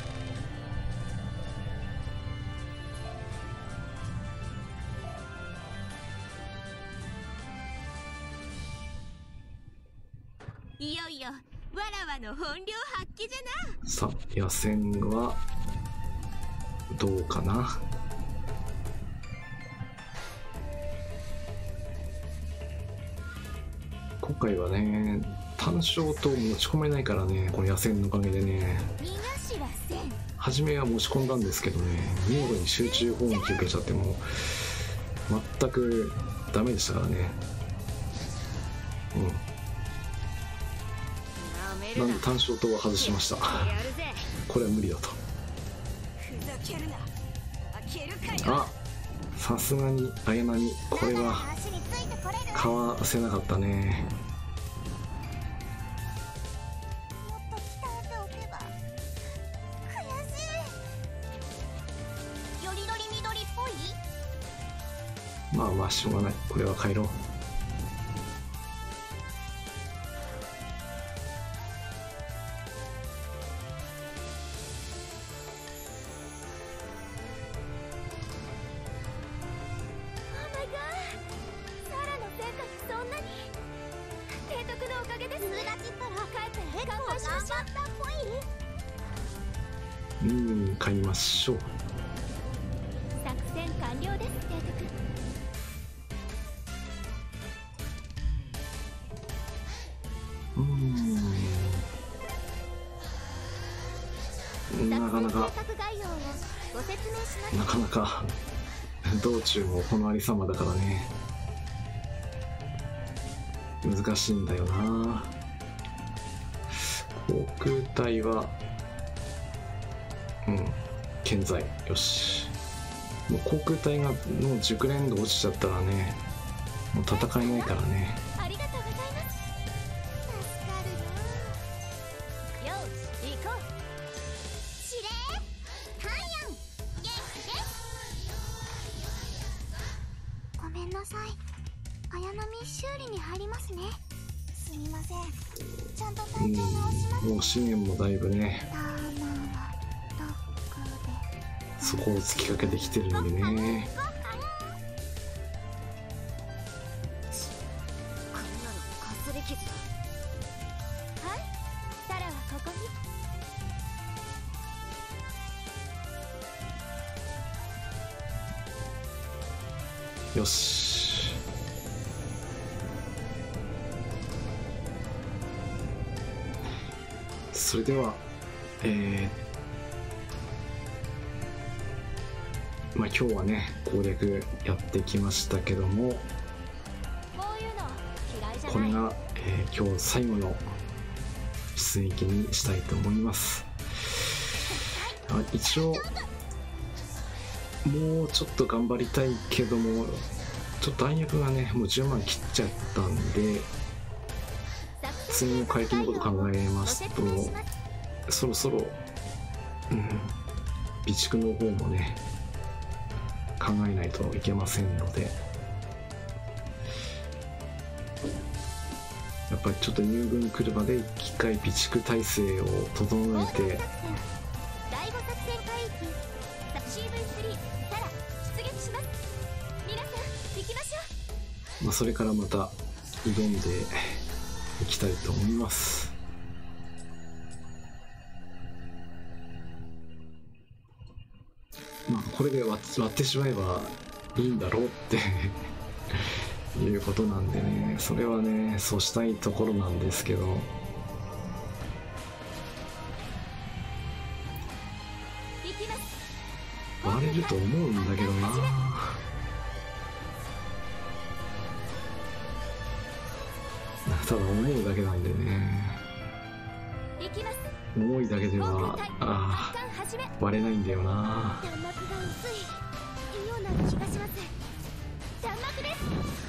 いよいよわらわの本領発揮じゃな。 さあ野戦はどうかな。今回はね単勝と持ち込めないからね、この野戦のおかげでね、初めは持ち込んだんですけどね、見事に集中攻撃受けちゃっても全くダメでしたからね。うん、なんで単勝とは外しました。これは無理だと。あ、さすがにあやなにこれはかわせなかったね。まあまあしょうがない、これは帰ろう。 うん買いましょう。 作戦完了です。提督。 うんなかなかなかなか道中もこのありさまだからね、難しいんだよな。航空隊はうん健在。よし、もう航空隊がの熟練度落ちちゃったらね、もう戦えないからね。 ありがとうございます。助かるな。よし行こう。司令タイヤン元気です。ごめんなさい、綾波修理に入りますね。すみません、ちゃんと体調直します。 もう資源もだいぶねターマはどこでそこを突きかけてきてるんでね。よし、それではえー、まあ今日はね攻略やってきましたけども、これが、えー、今日最後の出撃にしたいと思います。あ、一応もうちょっと頑張りたいけども、ちょっと弾薬がねもうじゅうまん切っちゃったんで、次の回帰のこと考えますと、そろそろ、うん、備蓄の方もね考えないといけませんので、やっぱりちょっと入軍来るまで一回備蓄体制を整えて、まあ、それからまた挑んでいきたいと思います。まあこれで割ってしまえばいいんだろうっていうことなんでね、それはねそうしたいところなんですけど、割れると思うんだけどな。ただ思うだけなんでね、思いだけではあ割れないんだよな。 弾幕が薄いような気がします。弾幕です。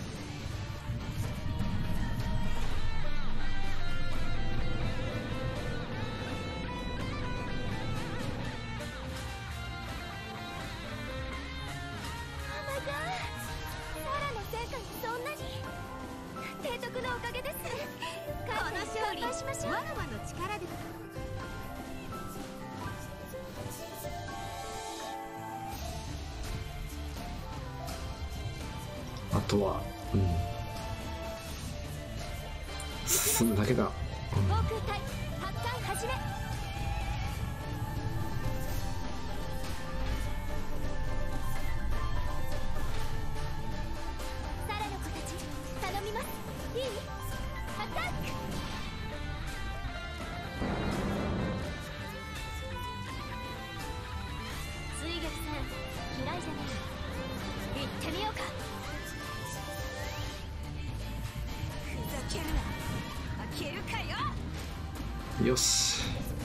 あとは、うん、進むだけだ。うん、 航空隊発艦始め。サラの子たち頼みます。いい？アタック。水月さん嫌いじゃない。行ってみようか。 よし、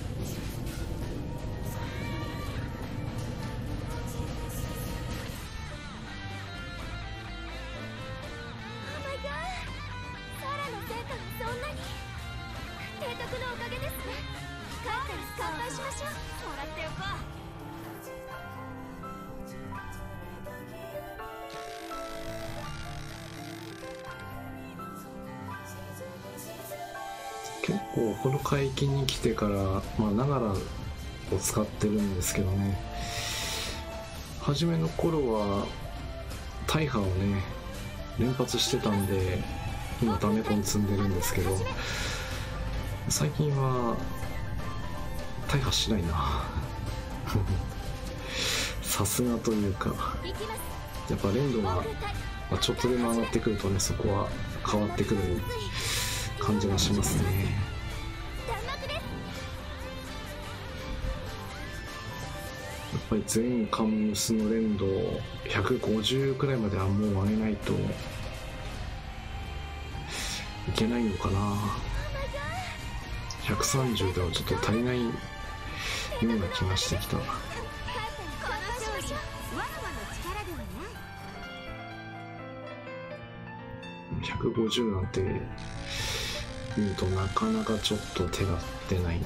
結構この海域に来てから、まあ、ながらを使ってるんですけどね、初めの頃は大破をね連発してたんで今ダメコン積んでるんですけど、最近は大破しないなさすがというか、やっぱ連動が、まあ、ちょっとでも上がってくるとね、そこは変わってくる感じがしますね。やっぱり全カンムスの連動ひゃくごじゅうくらいまではもう上げないといけないのかな。ひゃくさんじゅうではちょっと足りないような気がしてきた。ひゃくごじゅうなんて言うとなかなかちょっと手が出ないな。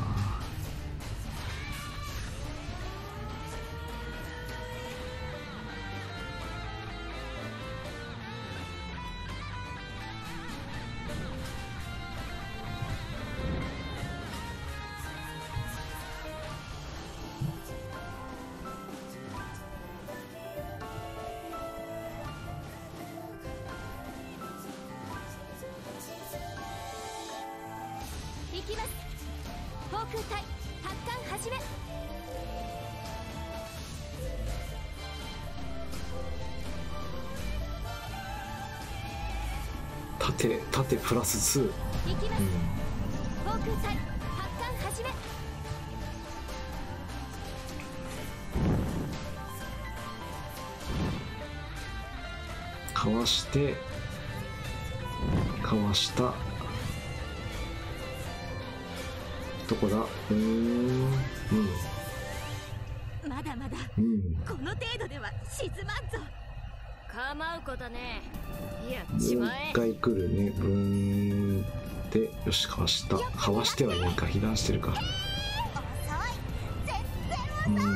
行きます。航空隊発艦始め。 縦縦プラスツー。 行きます。航空隊発艦始め。 かわしてかわした。どこだ。うーん、うんまだまだ、 うん、 この程度では沈まんぞ。構うことね。やっもうちまえ。 一回来るね。ブーンで、よし、かわした。かわしてはいないか、被弾してるか。 遅い、全然遅い。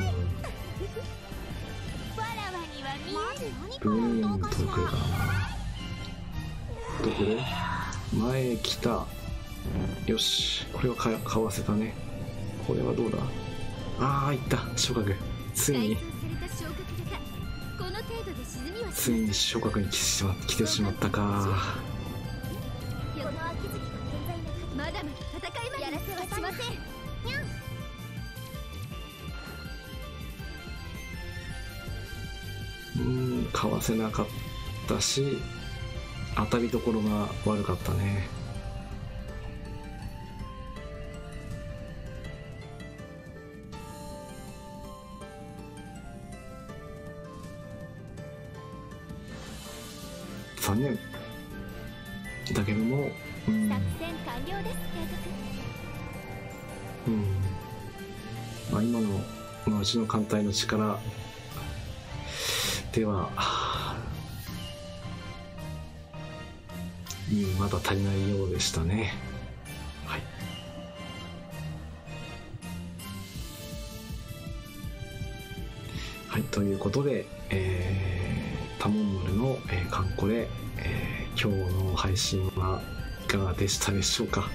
うん、 わらわには見える。 ブーンと来るかな。どこで前来た。よし、これをか買わせたね。これはどうだ。ああ、いった。昇格。ついについに昇格に来てしま来てしまったか。 まだまだ戦いまでやらせはしません。 うーん、買わせなかったし、当たりどころが悪かったね。残念だけども、うん、 作戦完了です。 うん、まあ今の、まあ、うちの艦隊の力では、うん、まだ足りないようでしたね。はい。はい、ということで、えー、タモンムルの、えー、カンコレ、えー、今日の配信はいかがでしたでしょうか。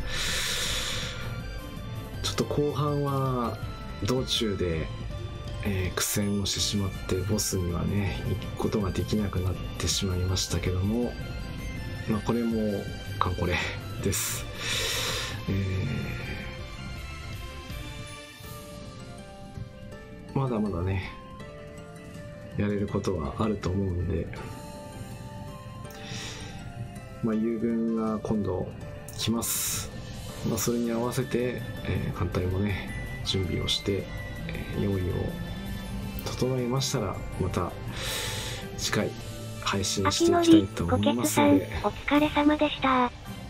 ちょっと後半は道中で、えー、苦戦をしてしまってボスにはね行くことができなくなってしまいましたけども、まあこれもカンコレです。えー、まだまだねやれることはあると思うんで、まあ友軍が今度来ます。まあそれに合わせて、えー、艦隊もね準備をして、えー、用意を整えましたらまた次回配信していきたいと思いますので、 お疲れ様でした。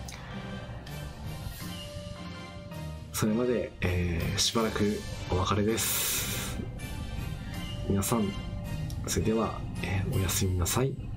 それまで、えー、しばらくお別れです。皆さんそれでは、えー、おやすみなさい。